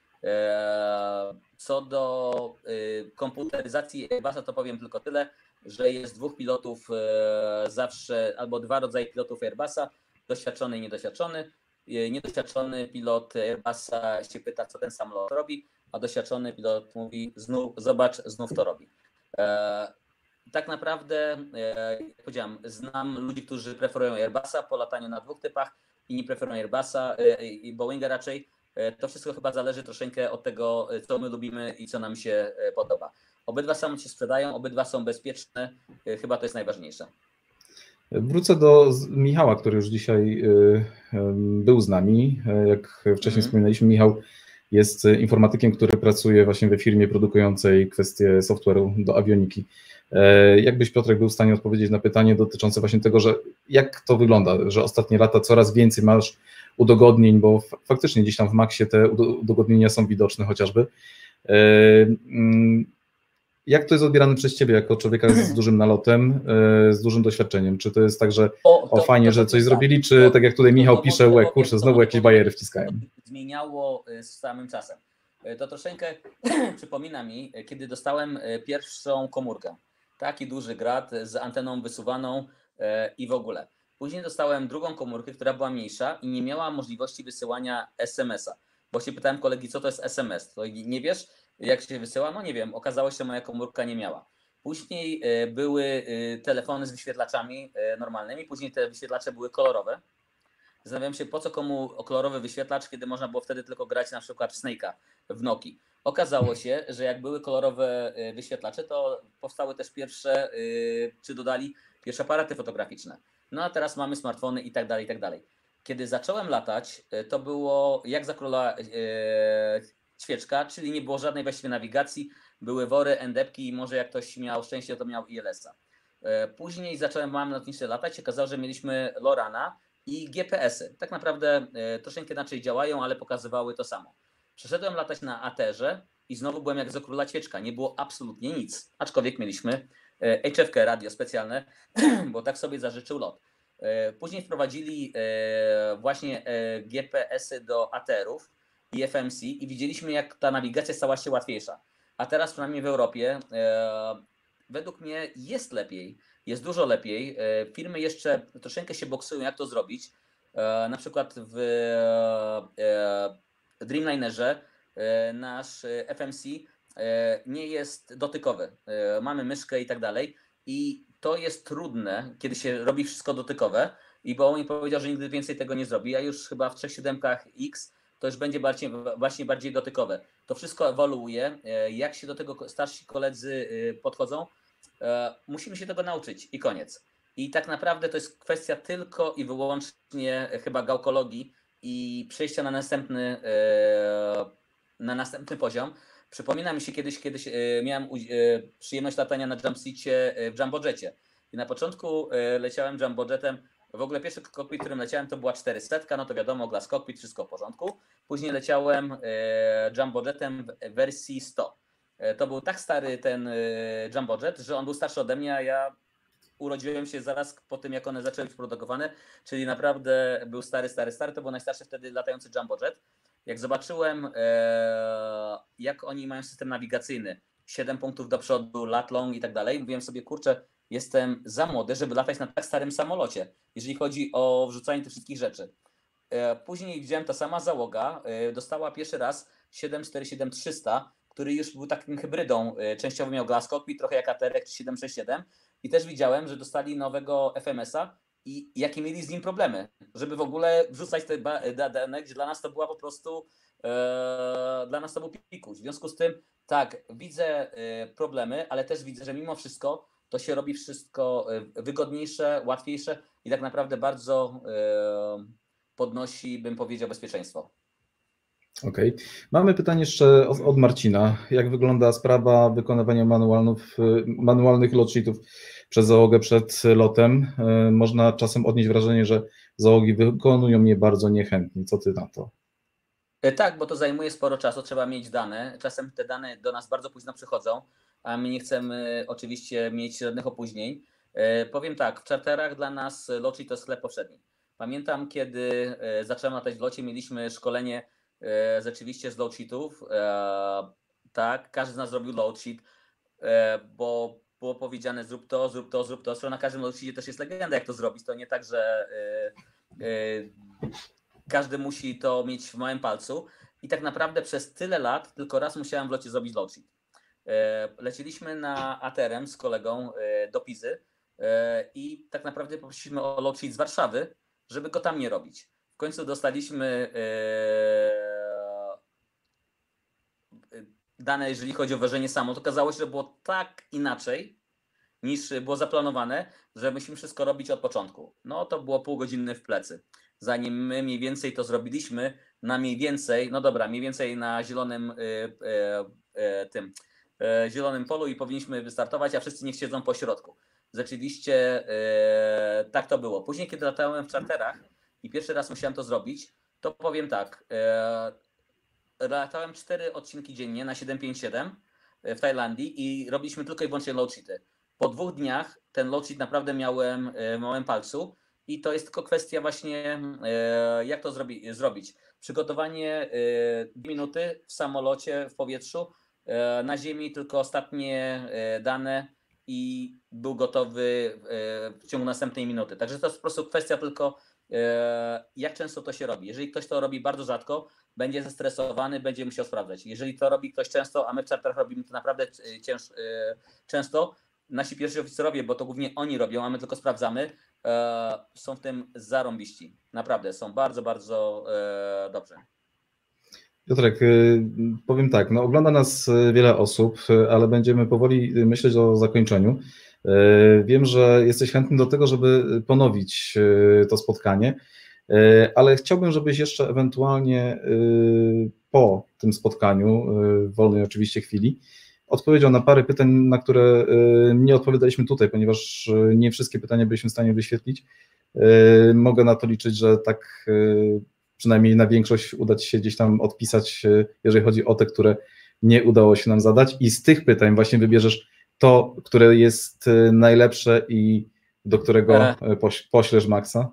Co do komputeryzacji Airbusa, to powiem tylko tyle, że jest dwóch pilotów zawsze, albo dwa rodzaje pilotów Airbusa, doświadczony i niedoświadczony. Niedoświadczony pilot Airbusa się pyta, co ten samolot robi, a doświadczony pilot mówi, znów, zobacz, znów to robi. Tak naprawdę, jak powiedziałem, znam ludzi, którzy preferują Airbusa po lataniu na dwóch typach i nie preferują Airbusa i Boeinga raczej. To wszystko chyba zależy troszeczkę od tego, co my lubimy i co nam się podoba. Obydwa samoloty się sprzedają, obydwa są bezpieczne, chyba to jest najważniejsze. Wrócę do Michała, który już dzisiaj był z nami. Jak wcześniej mm. wspominaliśmy, Michał jest informatykiem, który pracuje właśnie we firmie produkującej kwestie software'u do awioniki. Jakbyś, Piotrek, był w stanie odpowiedzieć na pytanie dotyczące właśnie tego, że jak to wygląda, że ostatnie lata coraz więcej masz udogodnień, bo faktycznie gdzieś tam w Maxie te udogodnienia są widoczne chociażby. Jak to jest odbierane przez Ciebie jako człowieka z dużym nalotem, z dużym doświadczeniem? Czy to jest tak, że o, to, o fajnie, to, to, że coś tak, zrobili, czy to, tak jak tutaj Michał to, pisze, łe, kurczę, znowu jakieś bajery wciskają? Zmieniało z samym czasem. To troszeczkę przypomina mi, kiedy dostałem pierwszą komórkę. Taki duży grat z anteną wysuwaną i w ogóle. Później dostałem drugą komórkę, która była mniejsza i nie miała możliwości wysyłania es em es a. Bo się pytałem kolegi, co to jest es em es. To nie wiesz, jak się wysyła? No nie wiem, okazało się, że moja komórka nie miała. Później były telefony z wyświetlaczami normalnymi, później te wyświetlacze były kolorowe. Zastanawiam się, po co komu kolorowy wyświetlacz, kiedy można było wtedy tylko grać na przykład w Snake'a w Nokii. Okazało się, że jak były kolorowe wyświetlacze, to powstały też pierwsze, czy dodali pierwsze aparaty fotograficzne. No a teraz mamy smartfony i tak dalej, i tak dalej. Kiedy zacząłem latać, to było jak za króla świeczka, czyli nie było żadnej właściwie nawigacji, były wory, endepki i może jak ktoś miał szczęście, to miał i el es a. Później zacząłem małym lotniczym latać, okazało, że mieliśmy Lorana i ge pe esy. Tak naprawdę troszeczkę inaczej działają, ale pokazywały to samo. Przeszedłem latać na Aterze i znowu byłem jak za króla świeczka. Nie było absolutnie nic, aczkolwiek mieliśmy H F K radio specjalne, bo tak sobie zażyczył lot. Później wprowadzili właśnie ge pe esy do Aterów i F M C i widzieliśmy, jak ta nawigacja stała się łatwiejsza. A teraz przynajmniej w Europie według mnie jest lepiej, jest dużo lepiej. Firmy jeszcze troszeczkę się boksują, jak to zrobić. Na przykład w Dreamlinerze nasz F M C nie jest dotykowy. Mamy myszkę i tak dalej. I to jest trudne, kiedy się robi wszystko dotykowe. I bo on mi powiedział, że nigdy więcej tego nie zrobi. A już chyba w trzysta siedemdziesiąt X to już będzie bardziej, właśnie bardziej dotykowe. To wszystko ewoluuje. Jak się do tego starsi koledzy podchodzą, musimy się tego nauczyć i koniec. I tak naprawdę to jest kwestia tylko i wyłącznie chyba gałkologii i przejścia na następny, na następny poziom. Przypomina mi się kiedyś, kiedyś miałem przyjemność latania na jumpseacie w Jumbojetie. I na początku leciałem Jumbojetem. W ogóle pierwszy kokpit, którym leciałem, to była czterysta, no to wiadomo, glass cockpit, wszystko w porządku. Później leciałem Jumbojetem w wersji sto. To był tak stary ten Jumbojet, że on był starszy ode mnie, a ja urodziłem się zaraz po tym, jak one zaczęły być produkowane, czyli naprawdę był stary, stary, stary. To był najstarszy wtedy latający Jumbojet. Jak zobaczyłem, jak oni mają system nawigacyjny, siedem punktów do przodu, lat long i tak dalej, mówiłem sobie, kurczę, jestem za młody, żeby latać na tak starym samolocie, jeżeli chodzi o wrzucanie tych wszystkich rzeczy. Później widziałem, ta sama załoga dostała pierwszy raz siedem cztery siedem trzysta, który już był takim hybrydą, częściowo miał glass cockpit, trochę jak Aterek czy siedem sześć siedem i też widziałem, że dostali nowego F M S a i jakie mieli z nim problemy, żeby w ogóle wrzucać te dane, gdzie dla nas to była po prostu, e, dla nas to był pikuś. W związku z tym, tak, widzę problemy, ale też widzę, że mimo wszystko to się robi wszystko wygodniejsze, łatwiejsze i tak naprawdę bardzo e, podnosi, bym powiedział, bezpieczeństwo. Okej. Okay. Mamy pytanie jeszcze od Marcina. Jak wygląda sprawa wykonywania manualnych, manualnych lot sheetów przez załogę przed lotem? Można czasem odnieść wrażenie, że załogi wykonują je bardzo niechętnie. Co ty na to? Tak, bo to zajmuje sporo czasu, trzeba mieć dane. Czasem te dane do nas bardzo późno przychodzą, a my nie chcemy oczywiście mieć żadnych opóźnień. Powiem tak, w czarterach dla nas lot sheet to jest chleb powszedni. Pamiętam, kiedy zacząłem latać w locie, mieliśmy szkolenie rzeczywiście z load sheetów. Tak, każdy z nas zrobił load sheet, bo było powiedziane zrób to, zrób to, zrób to. Zresztą na każdym load sheetie też jest legenda, jak to zrobić. To nie tak, że każdy musi to mieć w małym palcu. I tak naprawdę przez tyle lat tylko raz musiałem w locie zrobić load sheet. Leciliśmy na Aterem z kolegą do Pizy i tak naprawdę poprosiliśmy o load sheet z Warszawy, żeby go tam nie robić. W końcu dostaliśmy dane, jeżeli chodzi o ważenie samolotu. Okazało się, że było tak inaczej niż było zaplanowane, że musimy wszystko robić od początku. No to było pół godziny w plecy. Zanim my mniej więcej to zrobiliśmy, na mniej więcej, no dobra, mniej więcej na zielonym tym zielonym polu i powinniśmy wystartować, a wszyscy niech siedzą po środku. Rzeczywiście tak to było. Później, kiedy latałem w czarterach i pierwszy raz musiałem to zrobić, to powiem tak, latałem cztery odcinki dziennie na siedem pięć siedem w Tajlandii i robiliśmy tylko i wyłącznie load sheety. Po dwóch dniach ten load sheet naprawdę miałem w małym palcu i to jest tylko kwestia właśnie jak to zrobi, zrobić. Przygotowanie dwie minuty w samolocie, w powietrzu, na ziemi tylko ostatnie dane i był gotowy w ciągu następnej minuty. Także to jest po prostu kwestia tylko, jak często to się robi. Jeżeli ktoś to robi bardzo rzadko, będzie zestresowany, będzie musiał sprawdzać. Jeżeli to robi ktoś często, a my w czarterach robimy to naprawdę cięż, często, nasi pierwsi oficerowie, bo to głównie oni robią, a my tylko sprawdzamy, są w tym zarąbiści. Naprawdę, są bardzo, bardzo dobrze. Piotrek, powiem tak, no ogląda nas wiele osób, ale będziemy powoli myśleć o zakończeniu. Wiem, że jesteś chętny do tego, żeby ponowić to spotkanie, ale chciałbym, żebyś jeszcze ewentualnie po tym spotkaniu, w wolnej oczywiście chwili, odpowiedział na parę pytań, na które nie odpowiadaliśmy tutaj, ponieważ nie wszystkie pytania byliśmy w stanie wyświetlić. Mogę na to liczyć, że tak przynajmniej na większość uda Ci się gdzieś tam odpisać, jeżeli chodzi o te, które nie udało się nam zadać, i z tych pytań właśnie wybierzesz to, które jest najlepsze i do którego poś poślesz Maxa.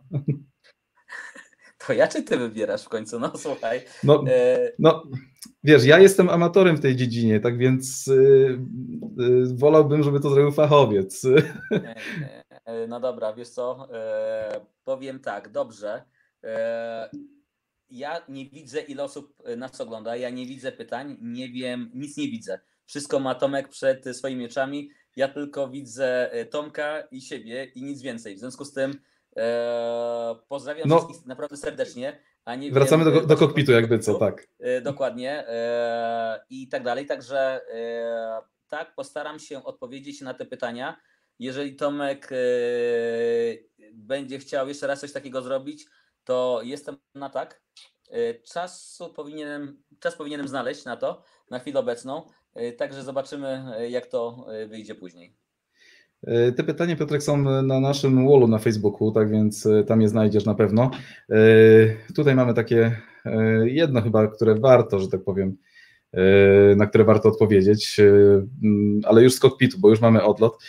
To ja czy ty wybierasz w końcu? No słuchaj. No, no wiesz, ja jestem amatorem w tej dziedzinie, tak więc yy, yy, wolałbym, żeby to zrobił fachowiec. No dobra, wiesz co, yy, powiem tak, dobrze. Yy, ja nie widzę, ile osób nas ogląda, ja nie widzę pytań, nie wiem, nic nie widzę. Wszystko ma Tomek przed swoimi oczami, ja tylko widzę Tomka i siebie i nic więcej. W związku z tym e, pozdrawiam no, wszystkich naprawdę serdecznie. A nie wracamy wiem, do, do kokpitu jakby co, tak. E, dokładnie e, i tak dalej, także e, tak, postaram się odpowiedzieć na te pytania. Jeżeli Tomek e, będzie chciał jeszcze raz coś takiego zrobić, to jestem na tak. Czasu powinienem, czas powinienem znaleźć na to, na chwilę obecną, także zobaczymy, jak to wyjdzie później. Te pytania, Piotrek, są na naszym wallu na Facebooku, tak więc tam je znajdziesz na pewno. Tutaj mamy takie jedno chyba, które warto, że tak powiem, na które warto odpowiedzieć, ale już z kokpitu, bo już mamy odlot.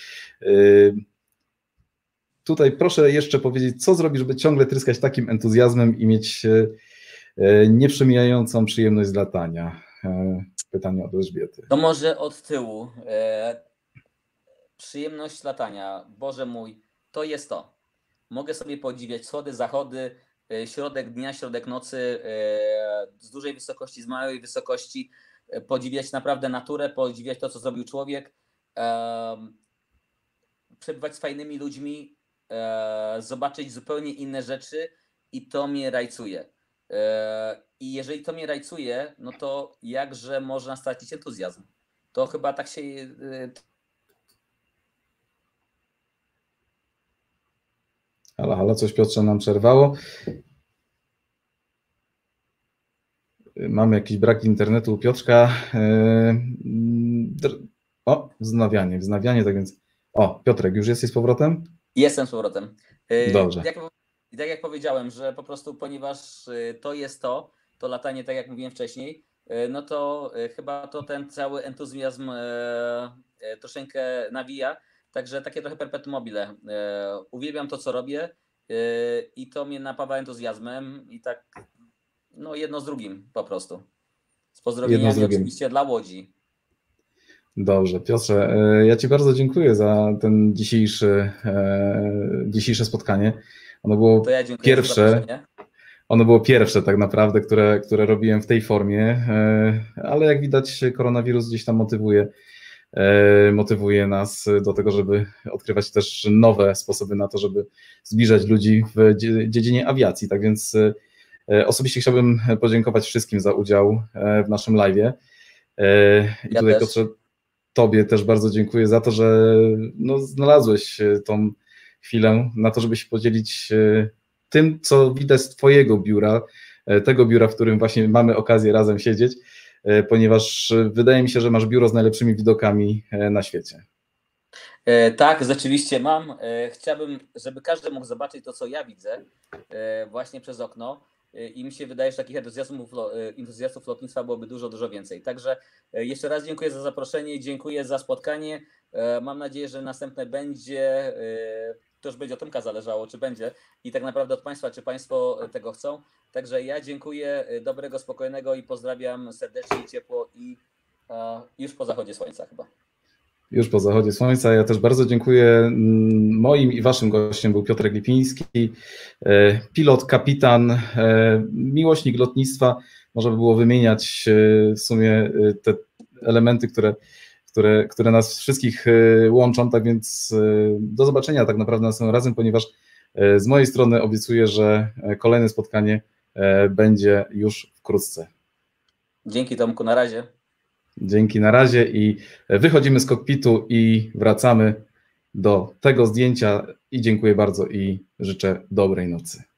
Tutaj proszę jeszcze powiedzieć, co zrobić, żeby ciągle tryskać takim entuzjazmem i mieć nieprzemijającą przyjemność z latania. Pytanie od Elżbiety. To może od tyłu. E, przyjemność latania, Boże mój, to jest to. Mogę sobie podziwiać wschody, zachody, e, środek dnia, środek nocy, e, z dużej wysokości, z małej wysokości, e, podziwiać naprawdę naturę, podziwiać to, co zrobił człowiek, e, przebywać z fajnymi ludźmi, e, zobaczyć zupełnie inne rzeczy i to mnie rajcuje. I jeżeli to mnie rajcuje, no to jakże można stracić entuzjazm? To chyba tak się... Halo, halo, coś Piotrze nam przerwało. Mamy jakiś brak internetu u Piotrka. O, wznawianie, wznawianie, tak więc... O, Piotrek, już jesteś z powrotem? Jestem z powrotem. Dobrze. Jak, tak jak powiedziałem, że po prostu ponieważ to jest to, to latanie, tak jak mówiłem wcześniej, no to chyba to ten cały entuzjazm troszeczkę nawija, także takie trochę perpetuum mobile. Uwielbiam to, co robię i to mnie napawa entuzjazmem i tak no jedno z drugim po prostu. Z pozdrowieniami oczywiście dla Łodzi. Dobrze, Piotrze, ja Ci bardzo dziękuję za ten dzisiejszy, dzisiejsze spotkanie. Ono było ja pierwsze, ono było pierwsze tak naprawdę, które, które robiłem w tej formie, ale jak widać koronawirus gdzieś tam motywuje, motywuje nas do tego, żeby odkrywać też nowe sposoby na to, żeby zbliżać ludzi w dziedzinie awiacji. Tak więc osobiście chciałbym podziękować wszystkim za udział w naszym live'ie. I ja tutaj też. Piotrze, Tobie też bardzo dziękuję za to, że no, znalazłeś tą chwilę na to, żeby się podzielić tym, co widać z Twojego biura, tego biura, w którym właśnie mamy okazję razem siedzieć, ponieważ wydaje mi się, że masz biuro z najlepszymi widokami na świecie. Tak, rzeczywiście mam. Chciałbym, żeby każdy mógł zobaczyć to, co ja widzę właśnie przez okno. I mi się wydaje, że takich entuzjastów, entuzjastów lotnictwa byłoby dużo, dużo więcej. Także jeszcze raz dziękuję za zaproszenie, dziękuję za spotkanie. Mam nadzieję, że następne będzie, to już będzie od Tomka zależało, czy będzie i tak naprawdę od Państwa, czy Państwo tego chcą. Także ja dziękuję, dobrego, spokojnego i pozdrawiam serdecznie i ciepło i już po zachodzie słońca chyba. Już po zachodzie słońca. Ja też bardzo dziękuję. Moim i waszym gościem był Piotr Lipiński, pilot, kapitan, miłośnik lotnictwa. Można by było wymieniać w sumie te elementy, które, które, które nas wszystkich łączą. Tak więc do zobaczenia tak naprawdę następnym razem, ponieważ z mojej strony obiecuję, że kolejne spotkanie będzie już wkrótce. Dzięki Tomku, na razie. Dzięki, na razie i wychodzimy z kokpitu i wracamy do tego zdjęcia i dziękuję bardzo i życzę dobrej nocy.